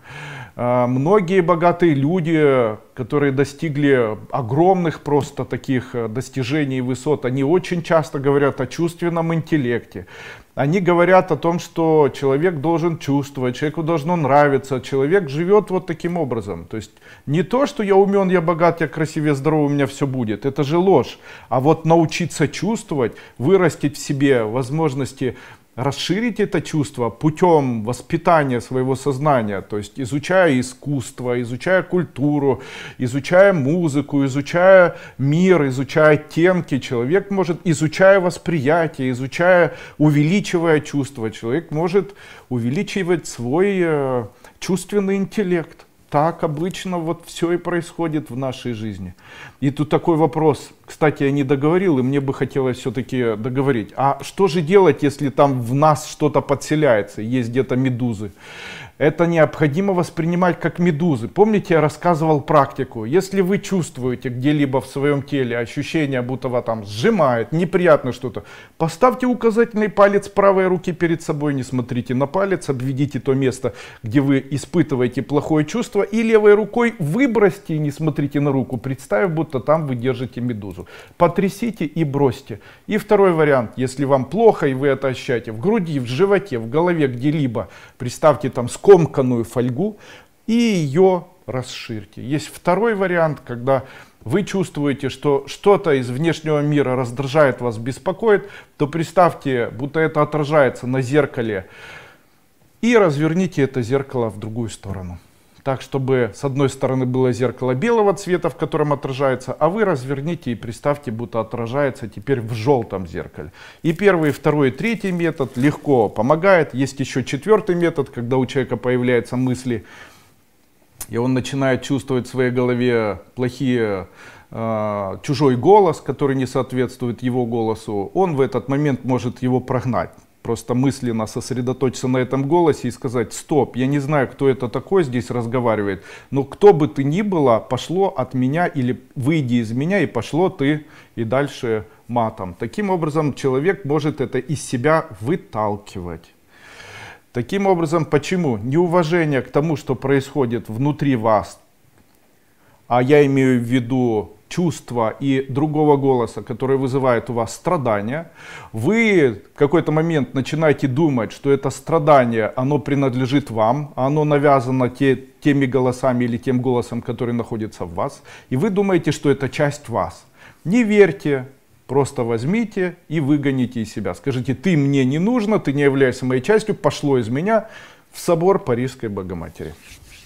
Многие богатые люди, которые достигли огромных просто таких достижений и высот, они очень часто говорят о чувственном интеллекте. Они говорят о том, что человек должен чувствовать, человеку должно нравиться, человек живет вот таким образом. То есть не то, что я умен, я богат, я красив, я здоров, у меня все будет, это же ложь. А вот научиться чувствовать, вырастить в себе возможности расширить это чувство путем воспитания своего сознания, то есть изучая искусство, изучая культуру, изучая музыку, изучая мир, изучая оттенки, человек может, изучая восприятие, изучая, увеличивая чувства, человек может увеличивать свой э, чувственный интеллект. Так обычно вот все и происходит в нашей жизни. И тут такой вопрос, кстати, я не договорил, и мне бы хотелось все-таки договорить. А что же делать, если там в нас что-то подселяется, есть где-то медузы? Это необходимо воспринимать как медузы. Помните, я рассказывал практику. Если вы чувствуете где-либо в своем теле ощущение, будто вас там сжимает, неприятно что-то, поставьте указательный палец правой руки перед собой, не смотрите на палец, обведите то место, где вы испытываете плохое чувство, и левой рукой выбросьте, не смотрите на руку, представив, будто там вы держите медузу. Потрясите и бросьте. И второй вариант, если вам плохо и вы это ощущаете в груди, в животе, в голове, где-либо, представьте там скомканную фольгу и ее расширьте. Есть второй вариант, когда вы чувствуете, что что-то из внешнего мира раздражает вас, беспокоит, то представьте, будто это отражается на зеркале, и разверните это зеркало в другую сторону. Так, чтобы с одной стороны было зеркало белого цвета, в котором отражается, а вы разверните и представьте, будто отражается теперь в желтом зеркале. И первый, второй, третий метод легко помогает. Есть еще четвертый метод, когда у человека появляются мысли, и он начинает чувствовать в своей голове плохие, э, чужой голос, который не соответствует его голосу. Он в этот момент может его прогнать. Просто мысленно сосредоточиться на этом голосе и сказать: стоп, я не знаю, кто это такой здесь разговаривает, но кто бы ты ни была, пошло от меня или выйди из меня и пошло ты, и дальше матом. Таким образом, человек может это из себя выталкивать. Таким образом, почему? Неуважение к тому, что происходит внутри вас, а я имею в виду чувства и другого голоса, который вызывает у вас страдания, вы в какой-то момент начинаете думать, что это страдание, оно принадлежит вам, оно навязано те, теми голосами или тем голосом, который находится в вас, и вы думаете, что это часть вас. Не верьте, просто возьмите и выгоните из себя. Скажите: ты мне не нужно, ты не являешься моей частью, пошло из меня в собор Парижской Богоматери.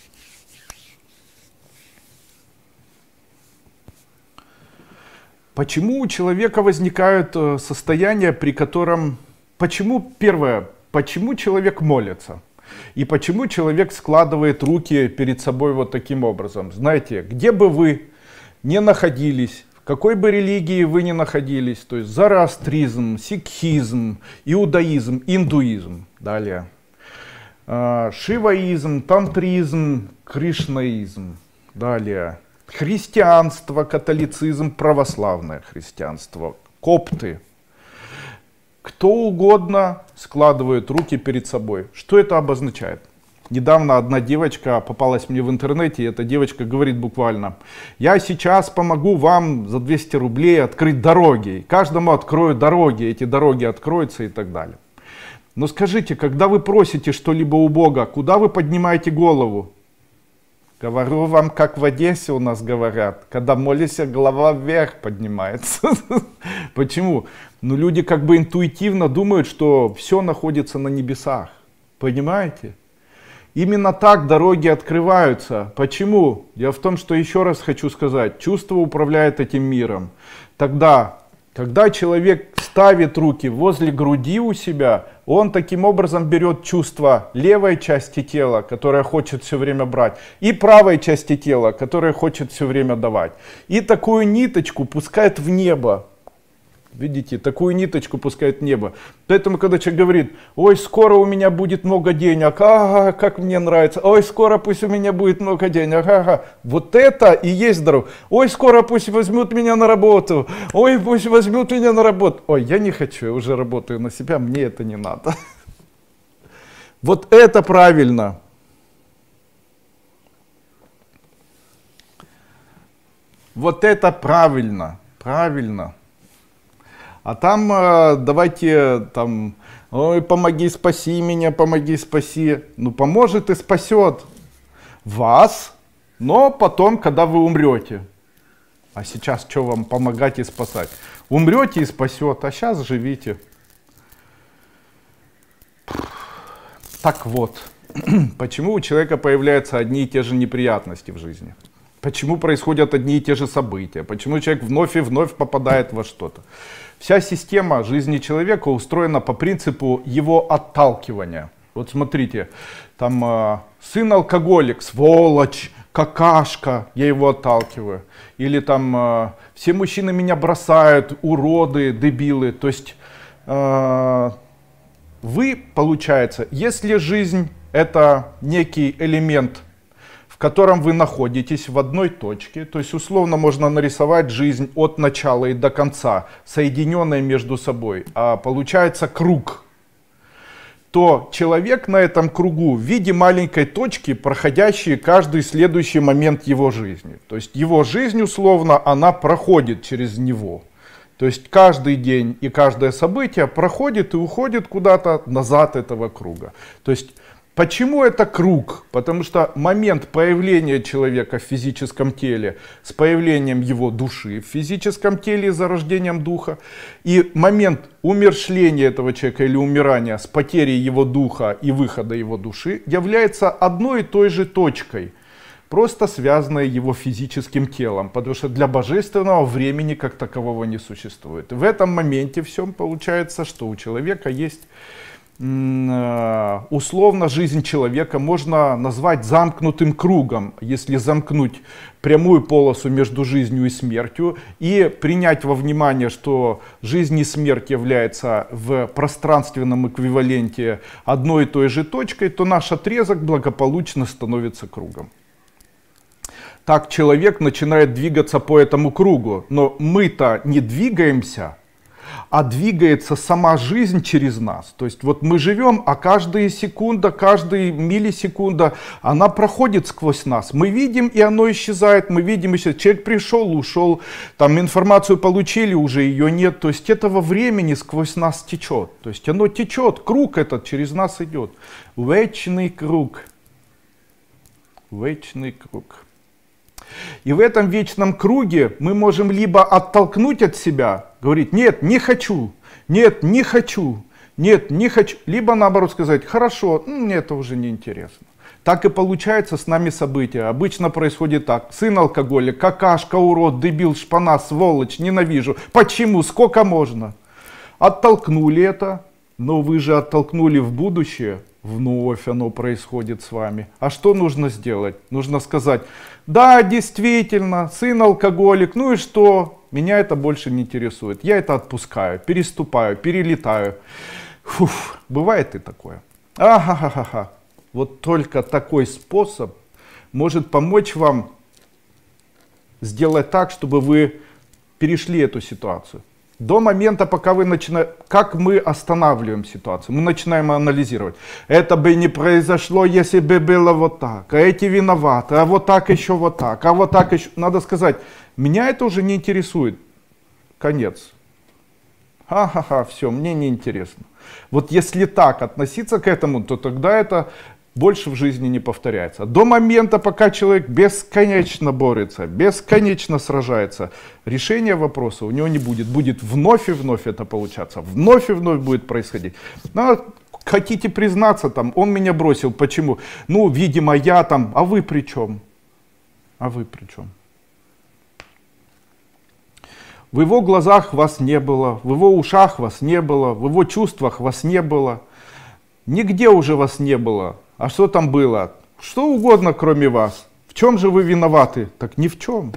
Почему у человека возникают состояния, при котором... Почему, первое, почему человек молится? И почему человек складывает руки перед собой вот таким образом? Знаете, где бы вы ни находились, в какой бы религии вы ни находились, то есть зороастризм, сикхизм, иудаизм, индуизм, далее, шиваизм, тантризм, кришнаизм, далее, христианство, католицизм, православное христианство, копты. Кто угодно складывает руки перед собой. Что это обозначает? Недавно одна девочка попалась мне в интернете, и эта девочка говорит буквально: я сейчас помогу вам за двести рублей открыть дороги. Каждому открою дороги, эти дороги откроются и так далее. Но скажите, когда вы просите что-либо у Бога, куда вы поднимаете голову? Говорю вам, как в Одессе у нас говорят, когда молишься, голова вверх поднимается. Почему? Ну, люди как бы интуитивно думают, что все находится на небесах. Понимаете? Именно так дороги открываются. Почему? Дело в том, что, еще раз хочу сказать, чувство управляет этим миром. Тогда, когда человек ставит руки возле груди у себя, он таким образом берет чувство левой части тела, которая хочет все время брать, и правой части тела, которая хочет все время давать. И такую ниточку пускает в небо. Видите, такую ниточку пускает в небо. Поэтому, когда человек говорит: ой, скоро у меня будет много денег, ага, как мне нравится, ой, скоро пусть у меня будет много денег, ага, вот это и есть здорово. Ой, скоро пусть возьмут меня на работу, ой, пусть возьмут меня на работу. Ой, я не хочу, я уже работаю на себя, мне это не надо. Вот это правильно. Вот это правильно, правильно. А там давайте там: ой, помоги, спаси меня, помоги, спаси. Ну, поможет и спасет вас, но потом, когда вы умрете. А сейчас что вам помогать и спасать? Умрете и спасет, а сейчас живите. Так вот, почему у человека появляются одни и те же неприятности в жизни? Почему происходят одни и те же события? Почему человек вновь и вновь попадает во что-то? Вся система жизни человека устроена по принципу его отталкивания. Вот смотрите, там э, сын алкоголик, сволочь, какашка, я его отталкиваю. Или там э, все мужчины меня бросают, уроды, дебилы. То есть э, вы, получается, если жизнь это некий элемент, в котором вы находитесь в одной точке, то есть условно можно нарисовать жизнь от начала и до конца, соединенная между собой, а получается круг, то человек на этом кругу в виде маленькой точки, проходящей каждый следующий момент его жизни. То есть его жизнь условно, она проходит через него. То есть каждый день и каждое событие проходит и уходит куда-то назад этого круга. То есть почему это круг? Потому что момент появления человека в физическом теле с появлением его души в физическом теле и зарождением духа, и момент умерщвления этого человека или умирания с потерей его духа и выхода его души является одной и той же точкой, просто связанной его физическим телом, потому что для божественного времени как такового не существует. И в этом моменте всем получается, что у человека есть... Условно жизнь человека можно назвать замкнутым кругом, если замкнуть прямую полосу между жизнью и смертью и принять во внимание, что жизнь и смерть являются в пространственном эквиваленте одной и той же точкой, то наш отрезок благополучно становится кругом. Так человек начинает двигаться по этому кругу, но мы-то не двигаемся, а двигается сама жизнь через нас. То есть вот мы живем, а каждая секунда, каждая миллисекунда, она проходит сквозь нас. Мы видим, и оно исчезает, мы видим, еще человек пришел, ушел, там информацию получили, уже ее нет. То есть этого времени сквозь нас течет. То есть оно течет, круг этот через нас идет. Вечный круг. Вечный круг. И в этом вечном круге мы можем либо оттолкнуть от себя, говорить: нет, не хочу, нет, не хочу, нет, не хочу, либо наоборот сказать: хорошо, мне это уже не интересно. Так и получается с нами события. Обычно происходит так: сын алкоголик, какашка, урод, дебил, шпана, сволочь, ненавижу. Почему? Сколько можно? Оттолкнули это, но вы же оттолкнули в будущее. Вновь оно происходит с вами. А что нужно сделать? Нужно сказать: да, действительно, сын алкоголик, ну и что? Меня это больше не интересует. Я это отпускаю, переступаю, перелетаю. Фуф, бывает и такое. Ага-ха-ха-ха. Вот только такой способ может помочь вам сделать так, чтобы вы перешли эту ситуацию. До момента, пока вы начинаете, как мы останавливаем ситуацию, мы начинаем анализировать. Это бы не произошло, если бы было вот так, а эти виноваты, а вот так еще вот так, а вот так еще. Надо сказать: меня это уже не интересует. Конец. Ха-ха-ха, все, мне не интересно. Вот если так относиться к этому, то тогда это больше в жизни не повторяется. До момента, пока человек бесконечно борется, бесконечно сражается, решения вопроса у него не будет. Будет вновь и вновь это получаться, вновь и вновь будет происходить. Но хотите признаться, там, он меня бросил, почему? Ну, видимо, я там, а вы при чем? А вы при чем? В его глазах вас не было, в его ушах вас не было, в его чувствах вас не было. Нигде уже вас не было. А что там было? Что угодно, кроме вас. В чем же вы виноваты? Так ни в чем.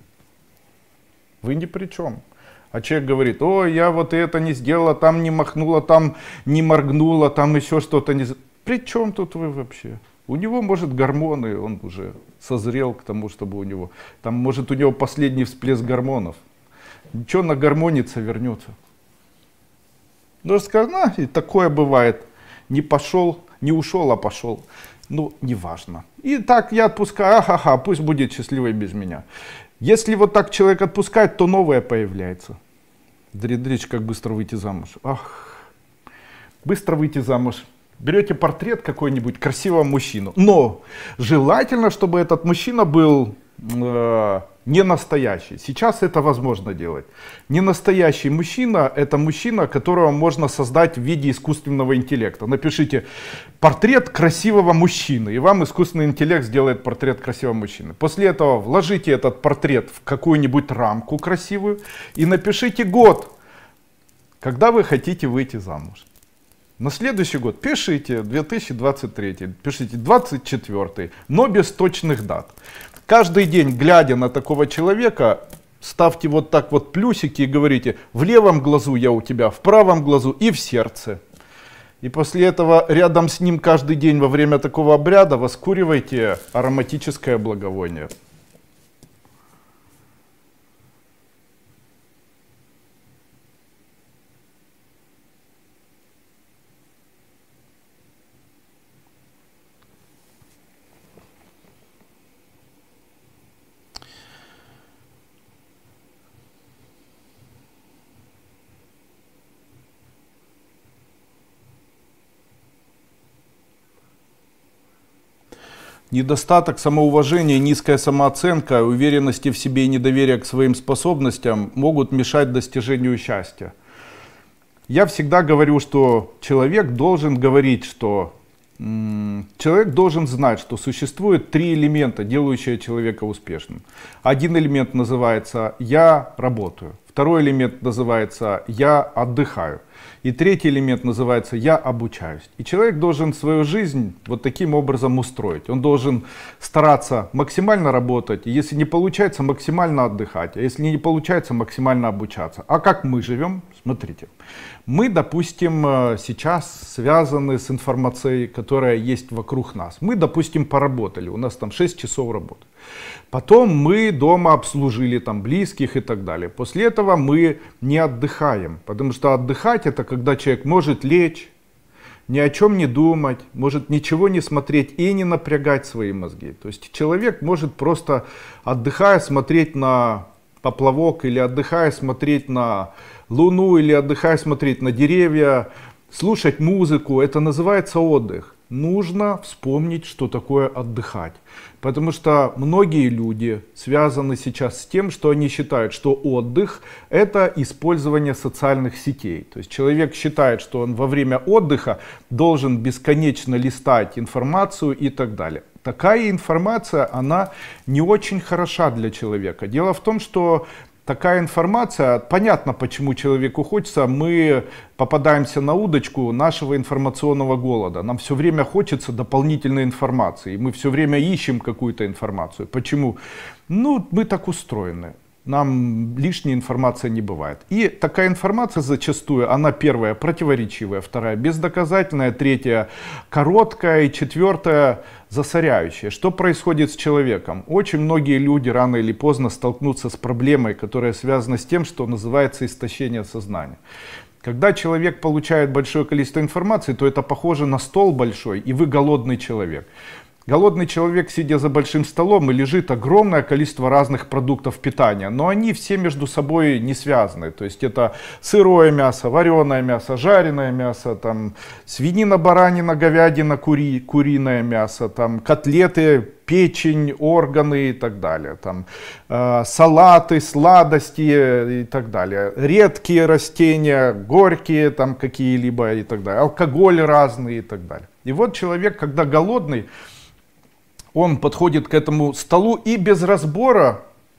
Вы ни при чем. А человек говорит: ой, я вот это не сделала, там не махнула, там не моргнула, там еще что-то не... При чем тут вы вообще? У него, может, гормоны, он уже созрел к тому, чтобы у него... Там, может, у него последний всплеск гормонов. Ничего, нагормонится, вернется. Ну, сказано, и такое бывает. Не пошел, не ушел, а пошел. Ну, неважно. И так я отпускаю, ага-ха, пусть будет счастливой без меня. Если вот так человек отпускает, то новое появляется. Дрич, как быстро выйти замуж. Ах, быстро выйти замуж. Берете портрет какой-нибудь красивого мужчину. Но желательно, чтобы этот мужчина был э, не настоящий. Сейчас это возможно делать. Не настоящий мужчина — это мужчина, которого можно создать в виде искусственного интеллекта. Напишите портрет красивого мужчины, и вам искусственный интеллект сделает портрет красивого мужчины. После этого вложите этот портрет в какую-нибудь рамку красивую и напишите год, когда вы хотите выйти замуж. На следующий год пишите две тысячи двадцать третий, пишите двадцать четвёртый, но без точных дат. Каждый день, глядя на такого человека, ставьте вот так вот плюсики и говорите: в левом глазу я у тебя, в правом глазу и в сердце. И после этого рядом с ним каждый день во время такого обряда воскуривайте ароматическое благовоние. Недостаток самоуважения, низкая самооценка, уверенности в себе и недоверие к своим способностям могут мешать достижению счастья. Я всегда говорю, что человек должен говорить, что м- человек должен знать, что существует три элемента, делающие человека успешным. Один элемент называется «я работаю», второй элемент называется «я отдыхаю». И третий элемент называется «я обучаюсь». И человек должен свою жизнь вот таким образом устроить. Он должен стараться максимально работать, и если не получается, максимально отдыхать, а если не получается, максимально обучаться. А как мы живем? Смотрите. Мы, допустим, сейчас связаны с информацией, которая есть вокруг нас. Мы, допустим, поработали, у нас там шесть часов работы. Потом мы дома обслужили там близких и так далее. После этого этого мы не отдыхаем. Потому что отдыхать — это когда человек может лечь, ни о чем не думать, может ничего не смотреть и не напрягать свои мозги. То есть человек может просто, отдыхая, смотреть на поплавок, или отдыхая, смотреть на луну, или отдыхая, смотреть на деревья, слушать музыку. Это называется отдых. Нужно вспомнить, что такое отдыхать. Потому что многие люди связаны сейчас с тем, что они считают, что отдых — это использование социальных сетей. То есть человек считает, что он во время отдыха должен бесконечно листать информацию и так далее. Такая информация, она не очень хороша для человека. Дело в том, что такая информация, понятно, почему человеку хочется, мы попадаемся на удочку нашего информационного голода. Нам все время хочется дополнительной информации, мы все время ищем какую-то информацию. Почему? Ну, мы так устроены. Нам лишней информации не бывает. И такая информация зачастую, она первая противоречивая, вторая бездоказательная, третья короткая и четвертая засоряющая. Что происходит с человеком? Очень многие люди рано или поздно столкнутся с проблемой, которая связана с тем, что называется истощение сознания. Когда человек получает большое количество информации, то это похоже на стол большой, и вы голодный человек. Голодный человек, сидя за большим столом, и лежит огромное количество разных продуктов питания, но они все между собой не связаны. То есть это сырое мясо, вареное мясо, жареное мясо, там, свинина, баранина, говядина, кури, куриное мясо, там, котлеты, печень, органы и так далее, там, э, салаты, сладости и так далее, редкие растения, горькие там какие-либо и так далее, алкоголь разный и так далее. И вот человек, когда голодный, он подходит к этому столу и без разбора,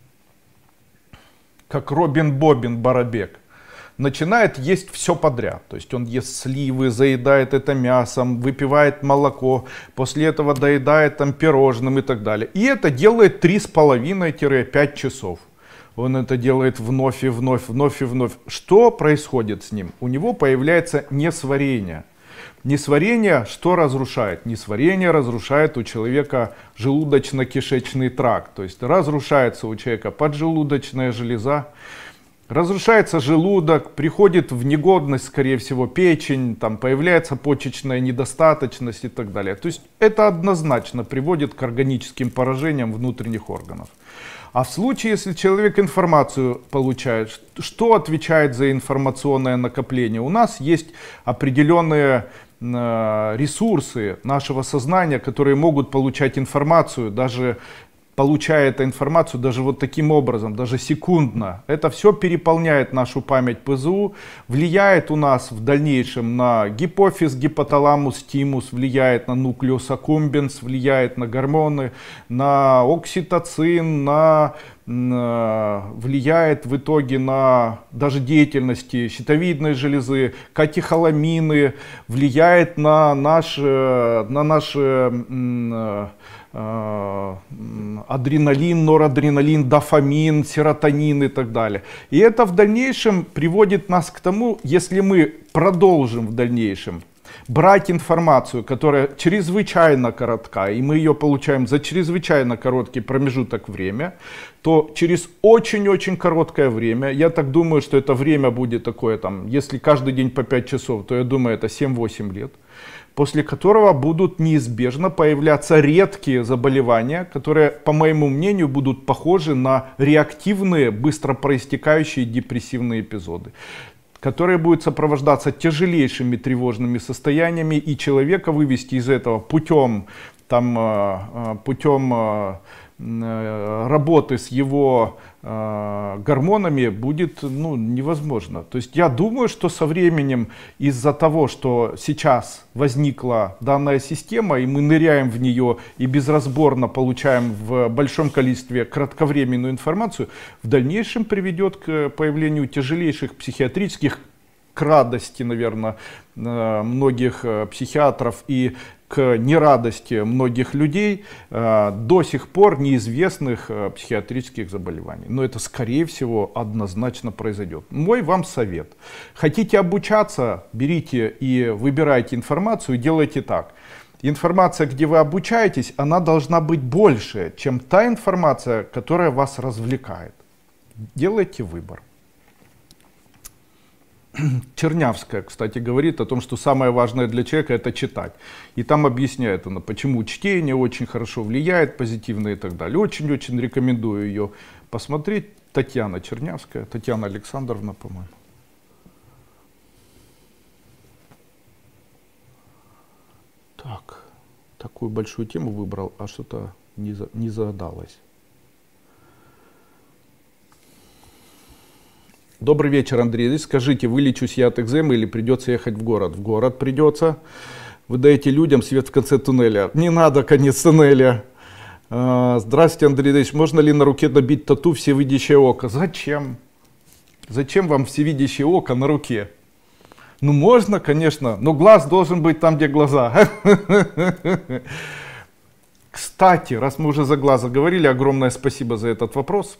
как Робин Бобин Барабек, начинает есть все подряд. То есть он ест сливы, заедает это мясом, выпивает молоко, после этого доедает там пирожным и так далее. И это делает три с половиной — пять часов. Он это делает вновь и вновь, вновь и вновь. Что происходит с ним? У него появляется несварение. Несварение что разрушает? Несварение разрушает у человека желудочно-кишечный тракт. То есть разрушается у человека поджелудочная железа, разрушается желудок, приходит в негодность, скорее всего, печень, там появляется почечная недостаточность и так далее. То есть это однозначно приводит к органическим поражениям внутренних органов. А в случае, если человек информацию получает, что отвечает за информационное накопление? У нас есть определенные ресурсы нашего сознания, которые могут получать информацию, даже получая эту информацию даже вот таким образом, даже секундно. Это все переполняет нашу память ПЗУ, влияет у нас в дальнейшем на гипофиз, гипоталамус, тимус, влияет на нуклеус аккумбенс, влияет на гормоны, на окситоцин, на, на влияет в итоге на даже деятельности щитовидной железы, катехоламины, влияет на наш, на наши адреналин, норадреналин, дофамин, серотонин и так далее. И это в дальнейшем приводит нас к тому, если мы продолжим в дальнейшем брать информацию, которая чрезвычайно коротка, и мы ее получаем за чрезвычайно короткий промежуток времени, то через очень-очень короткое время, я так думаю, что это время будет такое, там, если каждый день по пять часов, то я думаю, это семь-восемь лет, после которого будут неизбежно появляться редкие заболевания, которые, по моему мнению, будут похожи на реактивные, быстро проистекающие депрессивные эпизоды, которые будут сопровождаться тяжелейшими тревожными состояниями, и человека вывести из этого путем, там, путем работы с его э, гормонами будет ну, невозможно. То есть я думаю, что со временем из-за того, что сейчас возникла данная система, и мы ныряем в нее и безразборно получаем в большом количестве кратковременную информацию, в дальнейшем приведет к появлению тяжелейших психиатрических, к радости, наверное, многих психиатров и к нерадости многих людей до сих пор неизвестных психиатрических заболеваний. Но это, скорее всего, однозначно произойдет. Мой вам совет. Хотите обучаться, берите и выбирайте информацию, делайте так. Информация, где вы обучаетесь, она должна быть больше, чем та информация, которая вас развлекает. Делайте выбор. Чернявская, кстати, говорит о том, что самое важное для человека это читать. И там объясняет она, почему чтение очень хорошо влияет, позитивно и так далее. Очень-очень рекомендую ее посмотреть. Татьяна Чернявская, Татьяна Александровна, по-моему. Так, такую большую тему выбрал, а что-то не, за, не задалось. Добрый вечер, Андрей. Скажите, вылечусь я от экземы или придется ехать в город? В город придется. Вы даете людям свет в конце туннеля. Не надо конец туннеля. Здравствуйте, Андрей Ильич. Можно ли на руке набить тату «Всевидящее око»? Зачем? Зачем вам «Всевидящее око» на руке? Ну можно, конечно, но глаз должен быть там, где глаза. Кстати, раз мы уже за глаз говорили, огромное спасибо за этот вопрос.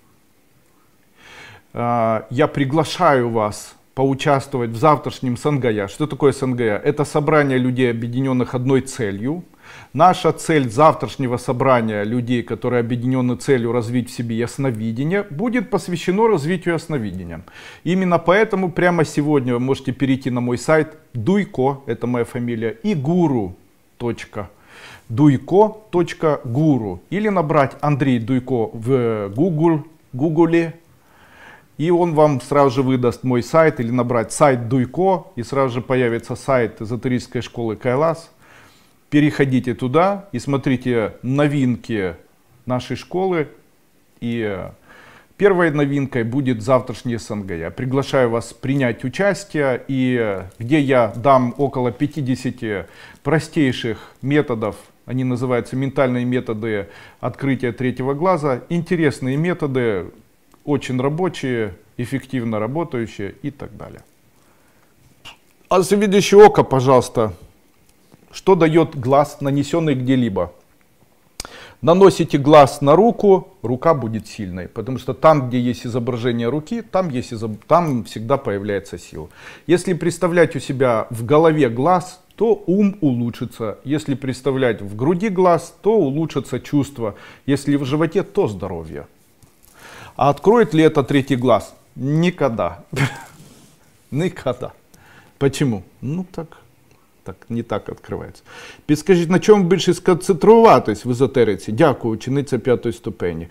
Я приглашаю вас поучаствовать в завтрашнем Сангая. Что такое Сангая? Это собрание людей, объединенных одной целью. Наша цель завтрашнего собрания людей, которые объединены целью развить в себе ясновидение, будет посвящено развитию ясновидения. Именно поэтому прямо сегодня вы можете перейти на мой сайт Дуйко, это моя фамилия, и гуру. дуйко точка гуру. Или набрать Андрей Дуйко в Google, Гугле. И он вам сразу же выдаст мой сайт, или набрать сайт Дуйко, и сразу же появится сайт эзотерической школы Кайлас. Переходите туда и смотрите новинки нашей школы. И первой новинкой будет завтрашний Сангая. Приглашаю вас принять участие, и где я дам около пятидесяти простейших методов. Они называются ментальные методы открытия третьего глаза. Интересные методы. Очень рабочие, эффективно работающие и так далее. А всевидящее око, пожалуйста. Что дает глаз, нанесенный где-либо? Наносите глаз на руку, рука будет сильной. Потому что там, где есть изображение руки, там, есть изоб... там всегда появляется сила. Если представлять у себя в голове глаз, то ум улучшится. Если представлять в груди глаз, то улучшится чувство. Если в животе, то здоровье. А откроет ли это третий глаз? Никогда. Никогда. Почему? Ну так, так, не так откривається. Підскажіть, на чому більше сконцентруватись в езотериці? Дякую, учениця п'ятої ступені.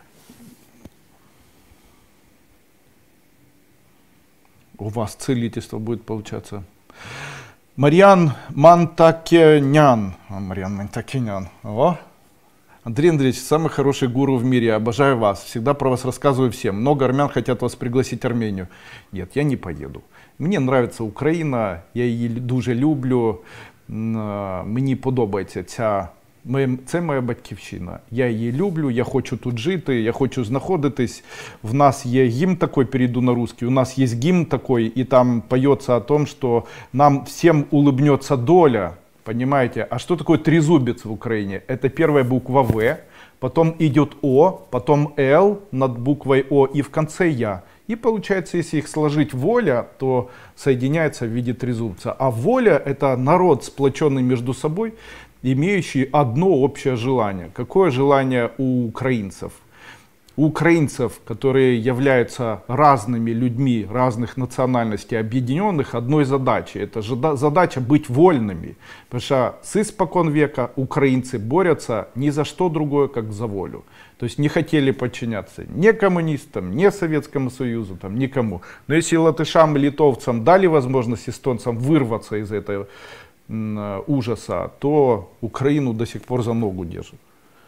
У вас целительство будет получаться. Марьян Мантакенян. Марьян Мантакенян. О. Андрей Андреевич, самый хороший гуру в мире, обожаю вас, всегда про вас рассказываю всем. Много армян хотят вас пригласить в Армению. Нет, я не поеду. Мені нравится Україна, я її дуже люблю, мені подобається ця, це моя батьківщина. Я її люблю, я хочу тут жити, я хочу знаходитись. В нас є гімн такой, перейду на русский, у нас есть гимн такой, и там поется о том, что нам всем улыбнется доля. Понимаете? А что такое трезубец в Украине? Это первая буква В, потом идет О, потом Л над буквой О и в конце Я. И получается, если их сложить воля, то соединяется в виде трезубца. А воля — это народ, сплоченный между собой, имеющий одно общее желание. Какое желание у украинцев? У украинцев, которые являются разными людьми разных национальностей, объединенных одной задачей. Это задача быть вольными. Потому что с испокон века украинцы борются ни за что другое, как за волю. То есть не хотели подчиняться ни коммунистам, ни Советскому Союзу, там, никому. Но если латышам и литовцам дали возможность эстонцам вырваться из этого ужаса, то Украину до сих пор за ногу держат.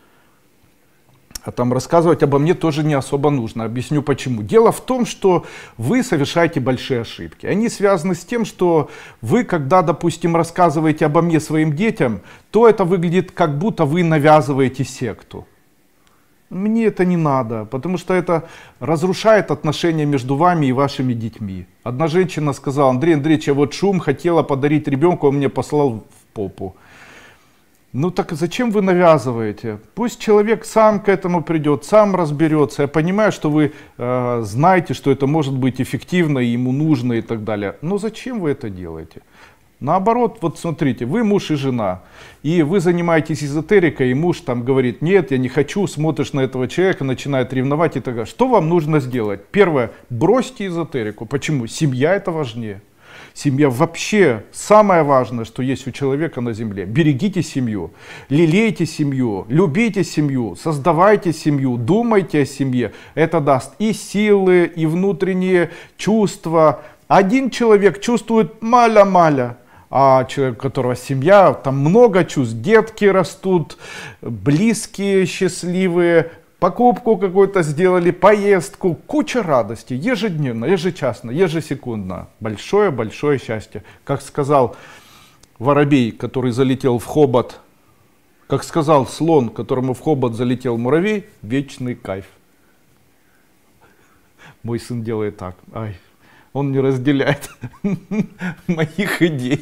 А там рассказывать обо мне тоже не особо нужно. Объясню почему. Дело в том, что вы совершаете большие ошибки. Они связаны с тем, что вы, когда, допустим, рассказываете обо мне своим детям, то это выглядит, как будто вы навязываете секту. Мне это не надо, потому что это разрушает отношения между вами и вашими детьми. Одна женщина сказала: Андрей Андреевич, я вот шум хотела подарить ребенку, он мне послал в попу. Ну так зачем вы навязываете? Пусть человек сам к этому придет, сам разберется. Я понимаю, что вы э, знаете, что это может быть эффективно, и ему нужно и так далее. Но зачем вы это делаете? Наоборот, вот смотрите, вы муж и жена, и вы занимаетесь эзотерикой, и муж там говорит, нет, я не хочу, смотришь на этого человека, начинает ревновать и так далее. Что вам нужно сделать? Первое, бросьте эзотерику. Почему? Семья это важнее. Семья вообще самое важное, что есть у человека на земле. Берегите семью, лелейте семью, любите семью, создавайте семью, думайте о семье. Это даст и силы, и внутренние чувства. Один человек чувствует маля-маля, а человек, у которого семья, там много чувств, детки растут, близкие счастливые, покупку какую-то сделали, поездку, куча радости, ежедневно, ежечасно, ежесекундно. Большое-большое счастье. Как сказал воробей, который залетел в хобот, как сказал слон, которому в хобот залетел муравей, вечный кайф. Мой сын делает так. Ай. Он не разделяет моих идей.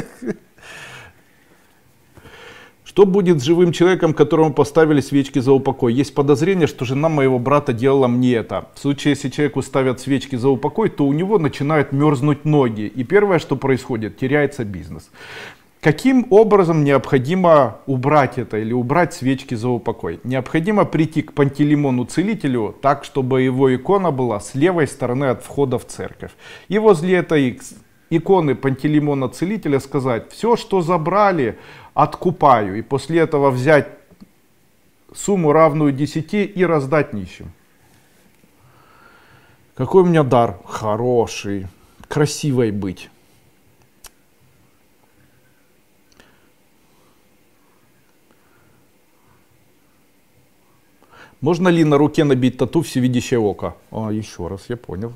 Что будет с живым человеком, которому поставили свечки за упокой? Есть подозрение, что жена моего брата делала мне это. В случае, если человеку ставят свечки за упокой, то у него начинают мерзнуть ноги. И первое, что происходит, теряется бизнес. Каким образом необходимо убрать это или убрать свечки за упокой? Необходимо прийти к Пантелеймону Целителю так, чтобы его икона была с левой стороны от входа в церковь. И возле этой иконы Пантелеймона Целителя сказать: все, что забрали, откупаю. И после этого взять сумму, равную десяти, и раздать нищим. Какой у меня дар? Хороший. Красивой быть. Можно ли на руке набить тату «Всевидящее око»? А, еще раз, я понял.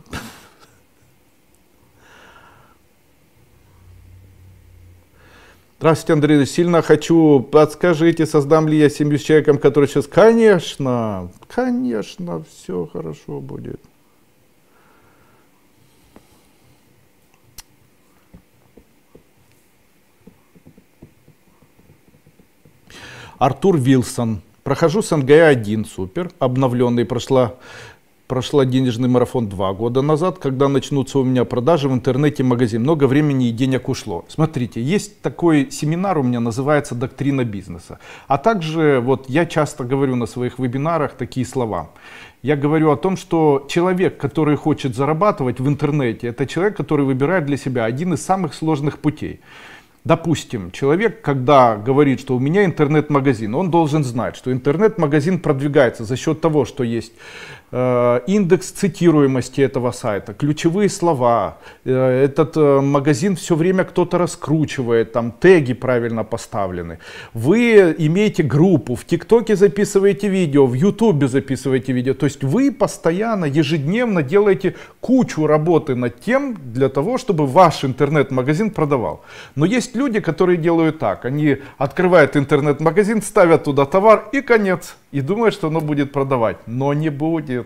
Здравствуйте, Андрей, сильно хочу, подскажите, создам ли я семью с человеком, который сейчас... Конечно, конечно, все хорошо будет. Артур Вилсон. Прохожу с эн гэ а один, супер, обновленный, прошла, прошла денежный марафон два года назад, когда начнутся у меня продажи в интернете, магазин. Много времени и денег ушло. Смотрите, есть такой семинар у меня, называется «Доктрина бизнеса». А также вот я часто говорю на своих вебинарах такие слова. Я говорю о том, что человек, который хочет зарабатывать в интернете, это человек, который выбирает для себя один из самых сложных путей. Допустим, человек, когда говорит, что у меня интернет-магазин, он должен знать, что интернет-магазин продвигается за счет того, что есть э, индекс цитируемости этого сайта, ключевые слова, э, этот э, магазин все время кто-то раскручивает, там теги правильно поставлены. Вы имеете группу, в ТикТоке записываете видео, в Ютубе записываете видео, то есть вы постоянно, ежедневно делаете кучу работы над тем, для того, чтобы ваш интернет-магазин продавал. Но есть люди, которые делают так. Они открывают интернет-магазин, ставят туда товар и конец. И думают, что оно будет продавать. Но не будет.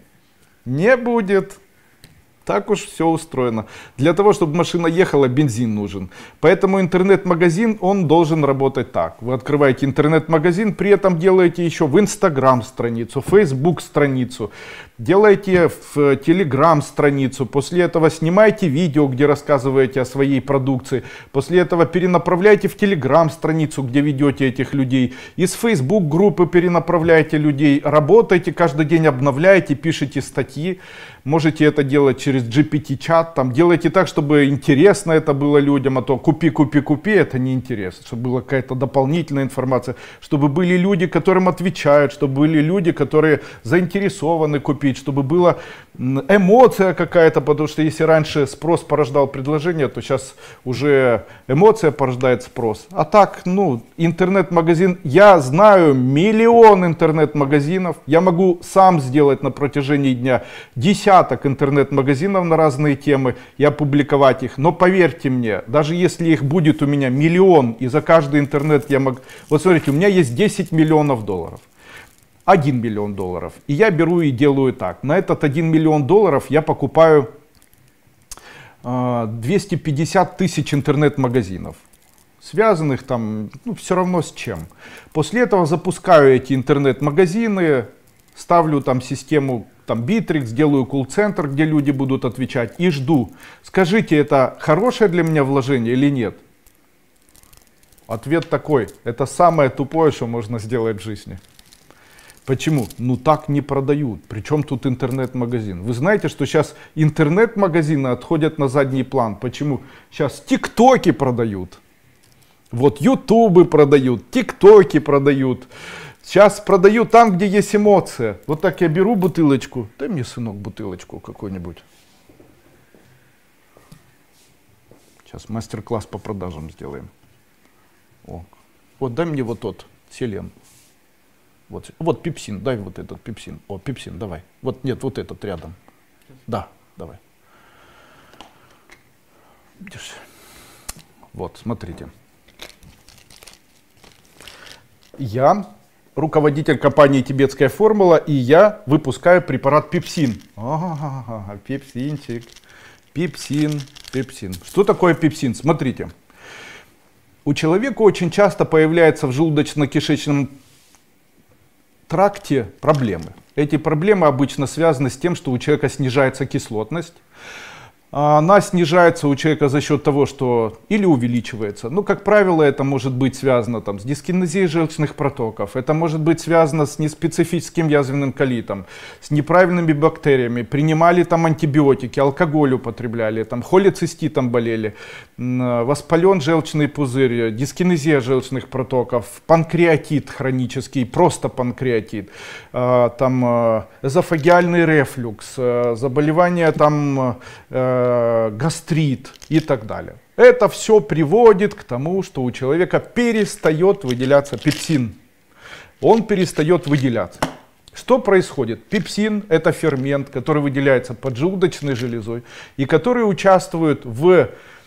Не будет. Так уж все устроено. Для того, чтобы машина ехала, бензин нужен. Поэтому интернет-магазин, он должен работать так. Вы открываете интернет-магазин, при этом делаете еще в Инстаграм страницу, Фейсбук страницу, делаете в Телеграм страницу, после этого снимаете видео, где рассказываете о своей продукции, после этого перенаправляете в Телеграм страницу, где ведете этих людей, из Фейсбук группы перенаправляете людей, работаете, каждый день обновляете, пишете статьи. Можете это делать через джи пи ти-чат, там делайте так, чтобы интересно это было людям, а то купи, купи, купи, это не интересно, чтобы была какая-то дополнительная информация, чтобы были люди, которым отвечают, чтобы были люди, которые заинтересованы купить, чтобы была эмоция какая-то, потому что если раньше спрос порождал предложение, то сейчас уже эмоция порождает спрос. А так, ну, интернет-магазин, я знаю миллион интернет-магазинов, я могу сам сделать на протяжении дня десяток интернет-магазинов на разные темы и опубликовать их. Но поверьте мне, даже если их будет у меня миллион, и за каждый интернет я могу... Вот смотрите, у меня есть десять миллионов долларов. один миллион долларов. И я беру и делаю так. На этот один миллион долларов я покупаю э, двести пятьдесят тысяч интернет-магазинов. Связанных там, ну, все равно с чем. После этого запускаю эти интернет-магазины, ставлю там систему там Битрикс, делаю колл-центр, где люди будут отвечать, и жду. Скажите, это хорошее для меня вложение или нет? Ответ такой: это самое тупое, что можно сделать в жизни. Почему? Ну так не продают. Причем тут интернет-магазин? Вы знаете, что сейчас интернет-магазины отходят на задний план. Почему? Сейчас тиктоки продают. Вот ютубы продают, тиктоки продают. Сейчас продают там, где есть эмоция. Вот так я беру бутылочку. Дай мне, сынок, бутылочку какую-нибудь. Сейчас мастер-класс по продажам сделаем. О. Вот дай мне вот тот, селен. Вот, вот пепсин, дай вот этот пепсин. О, пепсин, давай. Вот, нет, вот этот рядом. Да, давай. Видишь? Вот, смотрите. Я руководитель компании «Тибетская формула», и я выпускаю препарат пепсин. А, пепсинчик. Пепсин, пепсин. Что такое пепсин? Смотрите. У человека очень часто появляется в желудочно-кишечном тракте проблемы. Эти проблемы обычно связаны с тем, что у человека снижается кислотность. Она снижается у человека за счет того, что или увеличивается. Ну, как правило, это может быть связано там, с дискинезией желчных протоков. Это может быть связано с неспецифическим язвенным колитом, с неправильными бактериями. Принимали там антибиотики, алкоголь употребляли, там, холециститом болели, воспален желчный пузырь, дискинезия желчных протоков, панкреатит хронический, просто панкреатит, там, эзофагиальный рефлюкс, заболевания там, гастрит и так далее. Это все приводит к тому, что у человека перестает выделяться пепсин. Он перестает выделяться. Что происходит? Пепсин — это фермент, который выделяется поджелудочной железой и который участвует в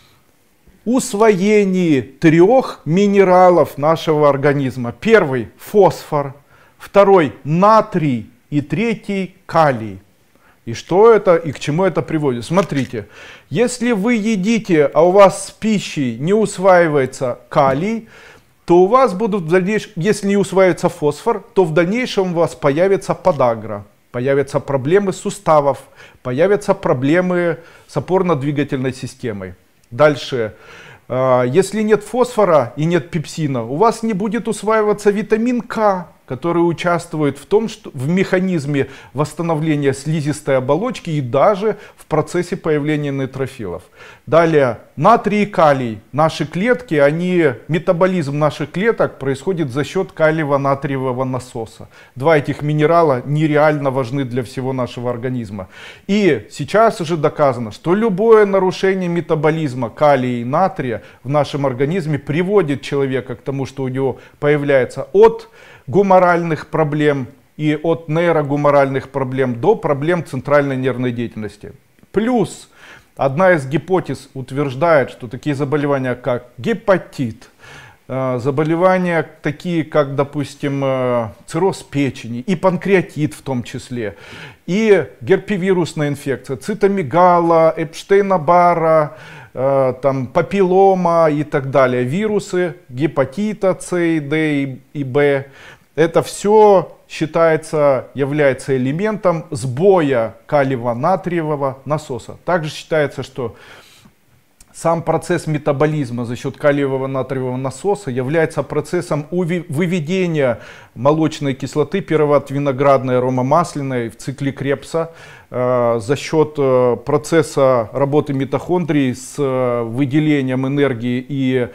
усвоении трех минералов нашего организма. Первый — фосфор, второй — натрий и третий — калий. И что это и к чему это приводит? Смотрите, если вы едите, а у вас с пищей не усваивается калий, то у вас будут в дальнейшем, если не усваивается фосфор, то в дальнейшем у вас появится подагра, появятся проблемы суставов, появятся проблемы с опорно-двигательной системой. Дальше, если нет фосфора и нет пепсина, у вас не будет усваиваться витамин К, который участвует в том, что в механизме восстановления слизистой оболочки и даже в процессе появления нейтрофилов. Далее, натрий и калий. Наши клетки, они, метаболизм наших клеток происходит за счет калиево-натриевого насоса. Два этих минерала нереально важны для всего нашего организма. И сейчас уже доказано, что любое нарушение метаболизма калия и натрия в нашем организме приводит человека к тому, что у него появляется от гуморальных проблем и от нейрогуморальных проблем до проблем центральной нервной деятельности. Плюс одна из гипотез утверждает, что такие заболевания, как гепатит, заболевания такие, как, допустим, цирроз печени и панкреатит в том числе, и герпевирусная инфекция, цитомегала, Эпштейна-Барра, там, папиллома и так далее, вирусы гепатита С, Д и Б. Это все считается, является элементом сбоя калиево-натриевого насоса. Также считается, что сам процесс метаболизма за счет калиевого натриевого насоса является процессом выведения молочной кислоты пироват-виноградной аромамасляной в цикле Кребса э, за счет э, процесса работы митохондрий с э, выделением энергии и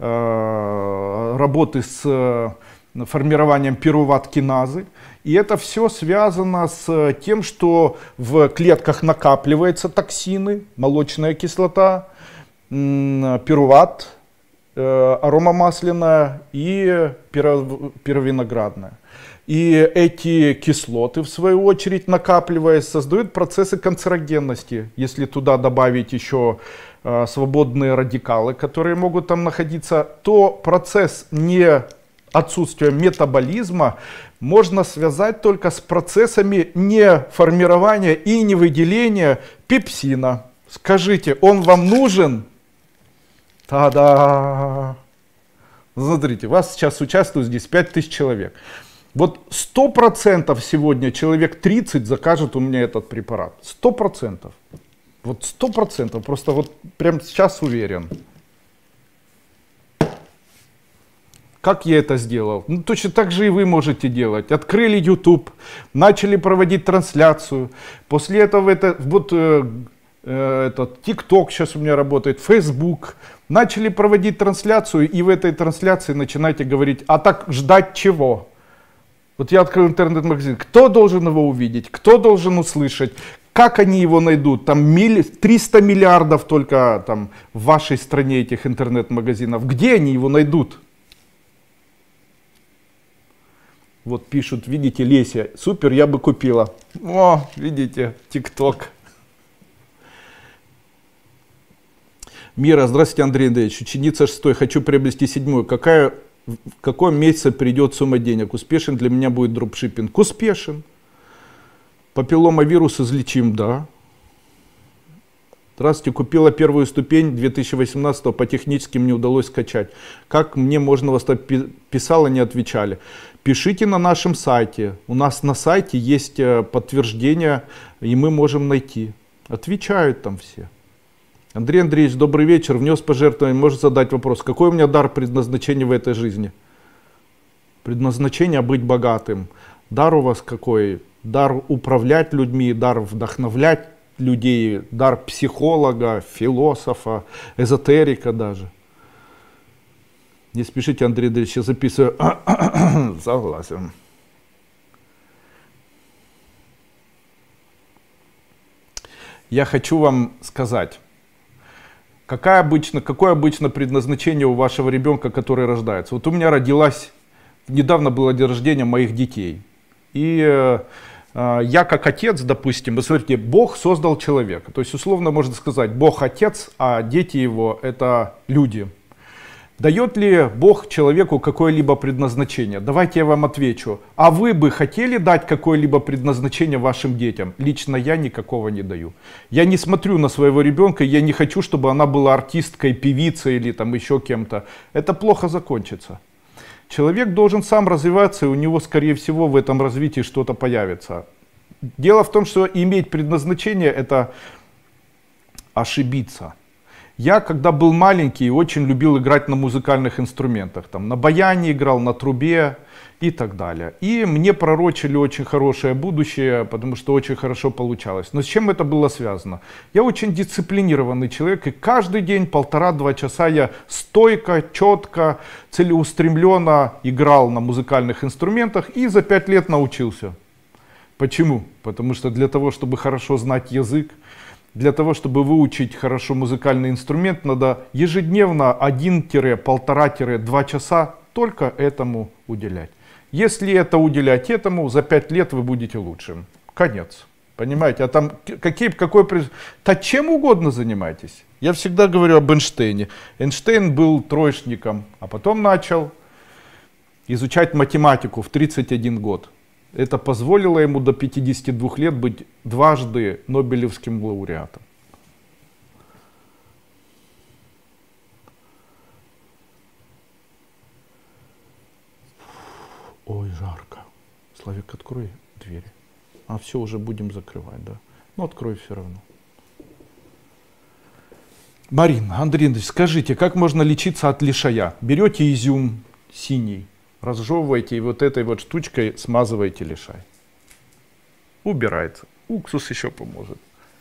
э, работы с э, формированием пируват-киназы. И это все связано с тем, что в клетках накапливаются токсины, молочная кислота, пируват, э, аромамасляная и пировиноградная. И эти кислоты, в свою очередь, накапливаясь, создают процессы канцерогенности. Если туда добавить еще э, свободные радикалы, которые могут там находиться, то процесс не отсутствия метаболизма можно связать только с процессами не формирования и не выделения пепсина. Скажите, он вам нужен? Та-да! Смотрите, у вас сейчас участвует здесь пять тысяч человек. Вот сто процентов сегодня человек тридцать закажет у меня этот препарат. Сто процентов. Вот сто процентов. Просто вот прямо сейчас уверен. Как я это сделал? Ну, точно так же и вы можете делать. Открыли YouTube, начали проводить трансляцию. После этого это, вот э, э, этот TikTok сейчас у меня работает, Facebook. Начали проводить трансляцию, и в этой трансляции начинаете говорить, а так ждать чего? Вот я открыл интернет-магазин. Кто должен его увидеть? Кто должен услышать? Как они его найдут? Там милли... триста миллиардов только там, в вашей стране этих интернет-магазинов. Где они его найдут? Вот пишут, видите, Леся, супер, я бы купила. О, видите, ТикТок. Мира, здравствуйте, Андрей Андреевич. Ученица шестой, хочу приобрести седьмую. Какая, в каком месяце придет сумма денег? Успешен для меня будет дропшиппинг? Успешен. Папилломавирус излечим, да. Здравствуйте, купила первую ступень две тысячи восемнадцатого, по техническим не удалось скачать. Как мне можно восстановить? Писала, не отвечали. Пишите на нашем сайте. У нас на сайте есть подтверждение, и мы можем найти. Отвечают там все. Андрей Андреевич, добрый вечер. Внес пожертвование. Может задать вопрос. Какой у меня дар предназначения в этой жизни? Предназначение быть богатым. Дар у вас какой? Дар управлять людьми, дар вдохновлять людей, дар психолога, философа, эзотерика даже. Не спешите, Андрей Андреевич, я записываю. Согласен. Я хочу вам сказать, какая обычно, какое обычно предназначение у вашего ребенка, который рождается. Вот у меня родилась, недавно было день рождения моих детей. И э, я как отец, допустим, вы смотрите, Бог создал человека. То есть условно можно сказать, Бог отец, а дети его это люди. Дает ли Бог человеку какое-либо предназначение? Давайте я вам отвечу. А вы бы хотели дать какое-либо предназначение вашим детям? Лично я никакого не даю. Я не смотрю на своего ребенка, я не хочу, чтобы она была артисткой, певицей или там еще кем-то. Это плохо закончится. Человек должен сам развиваться, и у него, скорее всего, в этом развитии что-то появится. Дело в том, что иметь предназначение – это ошибиться. Я, когда был маленький, очень любил играть на музыкальных инструментах. Там, на баяне играл, на трубе и так далее. И мне пророчили очень хорошее будущее, потому что очень хорошо получалось. Но с чем это было связано? Я очень дисциплинированный человек, и каждый день полтора-два часа я стойко, четко, целеустремленно играл на музыкальных инструментах и за пять лет научился. Почему? Потому что для того, чтобы хорошо знать язык, для того, чтобы выучить хорошо музыкальный инструмент, надо ежедневно один-полтора-два часа только этому уделять. Если это уделять этому, за пять лет вы будете лучшим. Конец. Понимаете? А там какие, какой... Да чем угодно занимайтесь. Я всегда говорю об Эйнштейне. Эйнштейн был троечником, а потом начал изучать математику в тридцать один год. Это позволило ему до пятидесяти двух лет быть дважды Нобелевским лауреатом. Ой, жарко. Славик, открой двери. А все, уже будем закрывать, да? Ну, открой все равно. Марина, Андрей Андреевич, скажите, как можно лечиться от лишая? Берете изюм синий, разжевываете и вот этой вот штучкой смазываете лишай. Убирается. Уксус еще поможет.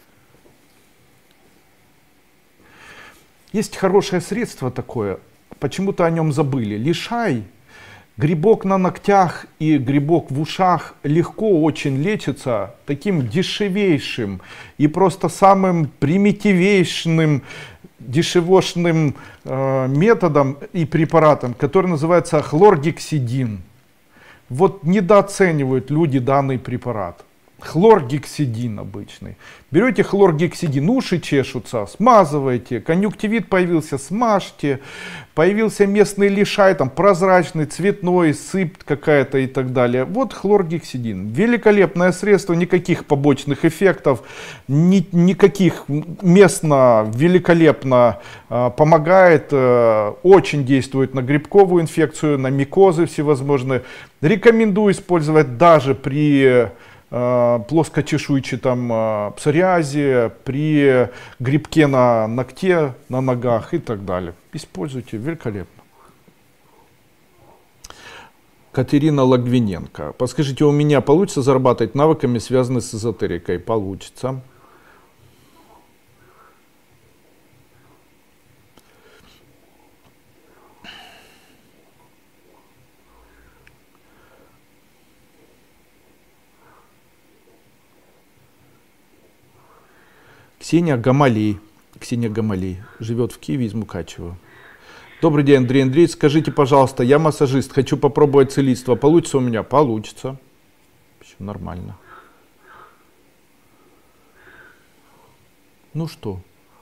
Есть хорошее средство такое, почему-то о нем забыли. Лишай, грибок на ногтях и грибок в ушах легко очень лечится таким дешевейшим и просто самым примитивейшим, дешевошным э, методом и препаратом, который называется хлоргексидин. Вот недооценивают люди данный препарат. Хлоргексидин обычный. Берете хлоргексидин, уши чешутся, смазываете, конъюнктивит появился, смажьте, появился местный лишай, там прозрачный, цветной, сыпь какая-то и так далее. Вот хлоргексидин. Великолепное средство, никаких побочных эффектов, ни, никаких, местно, великолепно э, помогает, э, очень действует на грибковую инфекцию, на микозы всевозможные. Рекомендую использовать даже при плоскочешуйчатом псориазе, при грибке на ногте, на ногах и так далее. Используйте, великолепно. Катерина Логвиненко. Подскажите, у меня получится зарабатывать навыками, связанными с эзотерикой? Получится. Ксения Гамалей. Ксения Гамалей живет в Киеве из Мукачева. Добрый день, Андрей Андреевич. Скажите, пожалуйста, я массажист, хочу попробовать целительство. Получится у меня? Получится. Все нормально. Ну что?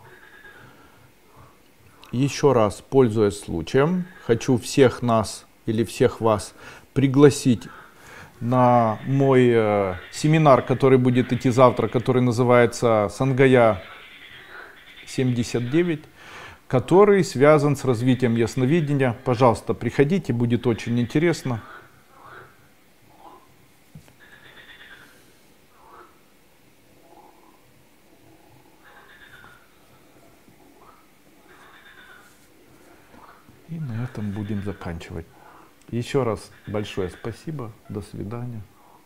Еще раз, пользуясь случаем, хочу всех нас или всех вас пригласить на мой э, семинар, который будет идти завтра, который называется Сангая семьдесят девять, который связан с развитием ясновидения. Пожалуйста, приходите, будет очень интересно. И на этом будем заканчивать. Еще раз большое спасибо. До свидания.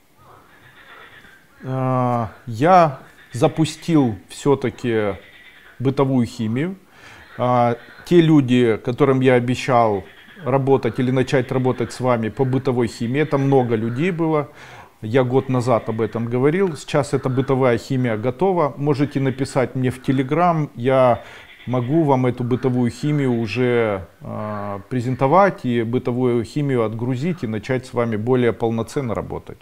Я запустил все-таки бытовую химию. Те люди, которым я обещал работать или начать работать с вами по бытовой химии, это много людей было. Я год назад об этом говорил. Сейчас эта бытовая химия готова. Можете написать мне в Telegram. Я могу вам эту бытовую химию уже э, презентовать и бытовую химию отгрузить и начать с вами более полноценно работать.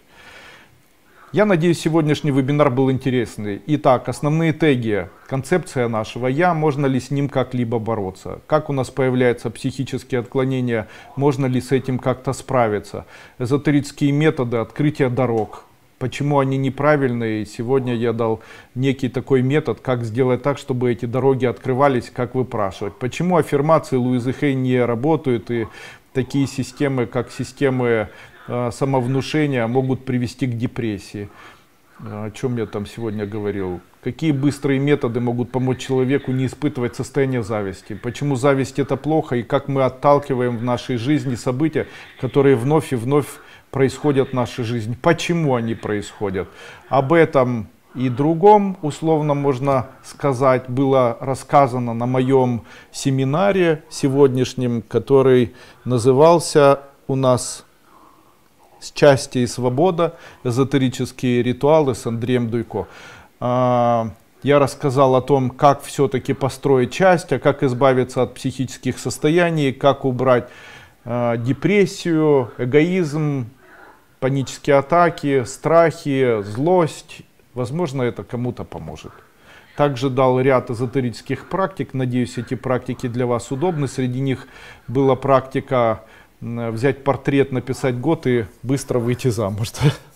Я надеюсь, сегодняшний вебинар был интересный. Итак, основные теги. Концепция нашего «Я». Можно ли с ним как-либо бороться? Как у нас появляются психические отклонения? Можно ли с этим как-то справиться? Эзотерические методы открытия дорог. Почему они неправильные? Сегодня я дал некий такой метод, как сделать так, чтобы эти дороги открывались, как выпрашивать. Почему аффирмации Луизы Хей не работают, и такие системы, как системы э, самовнушения, могут привести к депрессии. О чем я там сегодня говорил. Какие быстрые методы могут помочь человеку не испытывать состояние зависти? Почему зависть это плохо, и как мы отталкиваем в нашей жизни события, которые вновь и вновь происходят в нашей жизни, почему они происходят. Об этом и другом, условно можно сказать, было рассказано на моем семинаре сегодняшнем, который назывался у нас «Счастье и свобода. Эзотерические ритуалы» с Андреем Дуйко. Я рассказал о том, как все-таки построить счастье, как избавиться от психических состояний, как убрать депрессию, эгоизм, панические атаки, страхи, злость. Возможно, это кому-то поможет. Также дал ряд эзотерических практик. Надеюсь, эти практики для вас удобны. Среди них была практика взять портрет, написать год и быстро выйти замуж.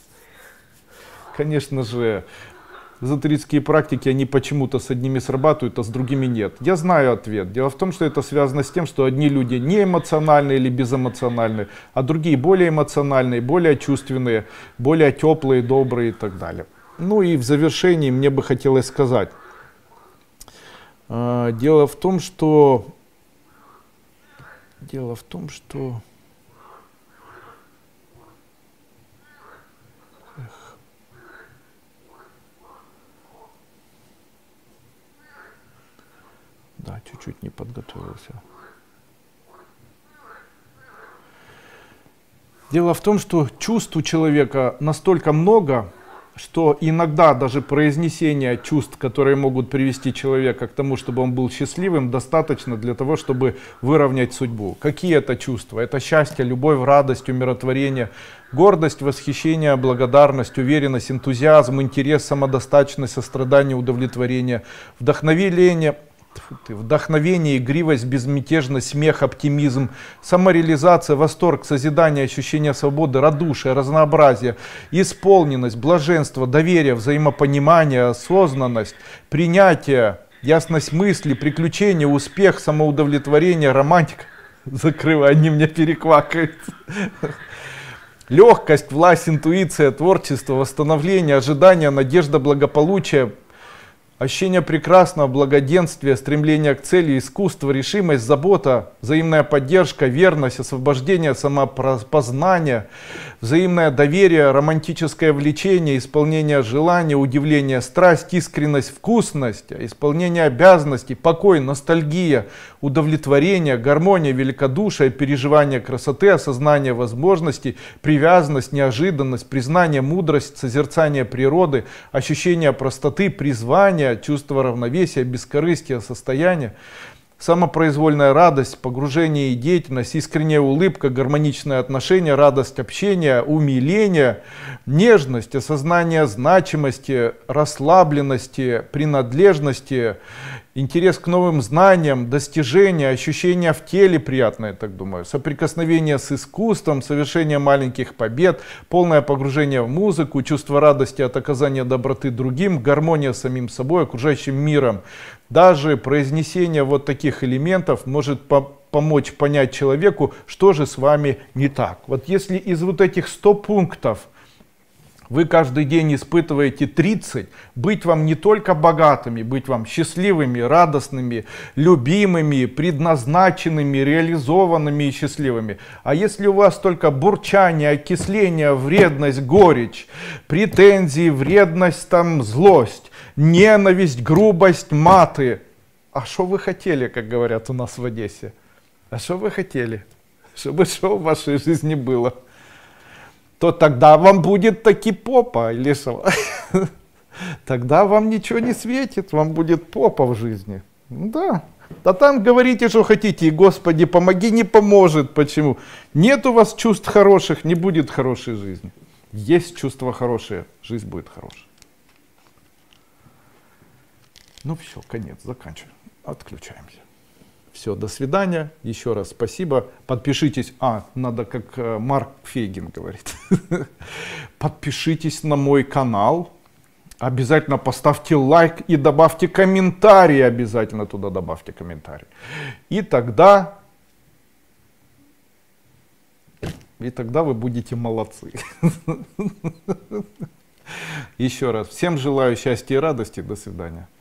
Конечно же, эзотерические практики, они почему-то с одними срабатывают, а с другими нет. Я знаю ответ. Дело в том, что это связано с тем, что одни люди не эмоциональные или безэмоциональные, а другие более эмоциональные, более чувственные, более теплые, добрые и так далее. Ну и в завершении мне бы хотелось сказать. Дело в том, что... Дело в том, что... Да, чуть-чуть не подготовился. Дело в том, что чувств у человека настолько много что иногда даже произнесение чувств, которые могут привести человека к тому, чтобы он был счастливым, достаточно для того, чтобы выровнять судьбу. Какие это чувства? Это счастье, любовь, радость, умиротворение, гордость, восхищение, благодарность, уверенность, энтузиазм, интерес, самодостаточность, сострадание, удовлетворение, вдохновение, вдохновение, игривость, безмятежность, смех, оптимизм, самореализация, восторг, созидание, ощущение свободы, радушие, разнообразие, исполненность, блаженство, доверие, взаимопонимание, осознанность, принятие, ясность мысли, приключения, успех, самоудовлетворение, романтика. Закрывай, они меня переквакают. Легкость, власть, интуиция, творчество, восстановление, ожидание, надежда, благополучие, ощущение прекрасного, благоденствия, стремление к цели, искусство, решимость, забота, взаимная поддержка, верность, освобождение, самопознание, взаимное доверие, романтическое влечение, исполнение желания, удивление, страсть, искренность, вкусность, исполнение обязанностей, покой, ностальгия, удовлетворение, гармония, великодушие, переживание красоты, осознание возможностей, привязанность, неожиданность, признание, мудрость, созерцание природы, ощущение простоты, призвание, чувство равновесия, бескорыстия, состояние, самопроизвольная радость, погружение и деятельность, искренняя улыбка, гармоничное отношение, радость общения, умиление, нежность, осознание значимости, расслабленности, принадлежности, интерес к новым знаниям, достижения, ощущения в теле приятное, так думаю, соприкосновение с искусством, совершение маленьких побед, полное погружение в музыку, чувство радости от оказания доброты другим, гармония с самим собой, окружающим миром. Даже произнесение вот таких элементов может по помочь понять человеку, что же с вами не так. Вот если из вот этих ста пунктов вы каждый день испытываете тридцать, быть вам не только богатыми, быть вам счастливыми, радостными, любимыми, предназначенными, реализованными и счастливыми. А если у вас только бурчание, окисление, вредность, горечь, претензии, вредность, там, злость, ненависть, грубость, маты. А что вы хотели, как говорят у нас в Одессе? А что вы хотели? Чтобы что в вашей жизни было? То тогда вам будет таки попа, или что? Тогда вам ничего не светит, вам будет попа в жизни. Да. А там говорите, что хотите, и Господи, помоги, не поможет. Почему? Нет у вас чувств хороших, не будет хорошей жизни. Есть чувства хорошие, жизнь будет хорошая. Ну все, конец, заканчиваем. Отключаемся. Все, до свидания. Еще раз спасибо. Подпишитесь. А, надо, как Марк Фейгин говорит. Подпишитесь на мой канал. Обязательно поставьте лайк и добавьте комментарий. Обязательно туда добавьте комментарий. И тогда... И тогда вы будете молодцы. Еще раз. Всем желаю счастья и радости. До свидания.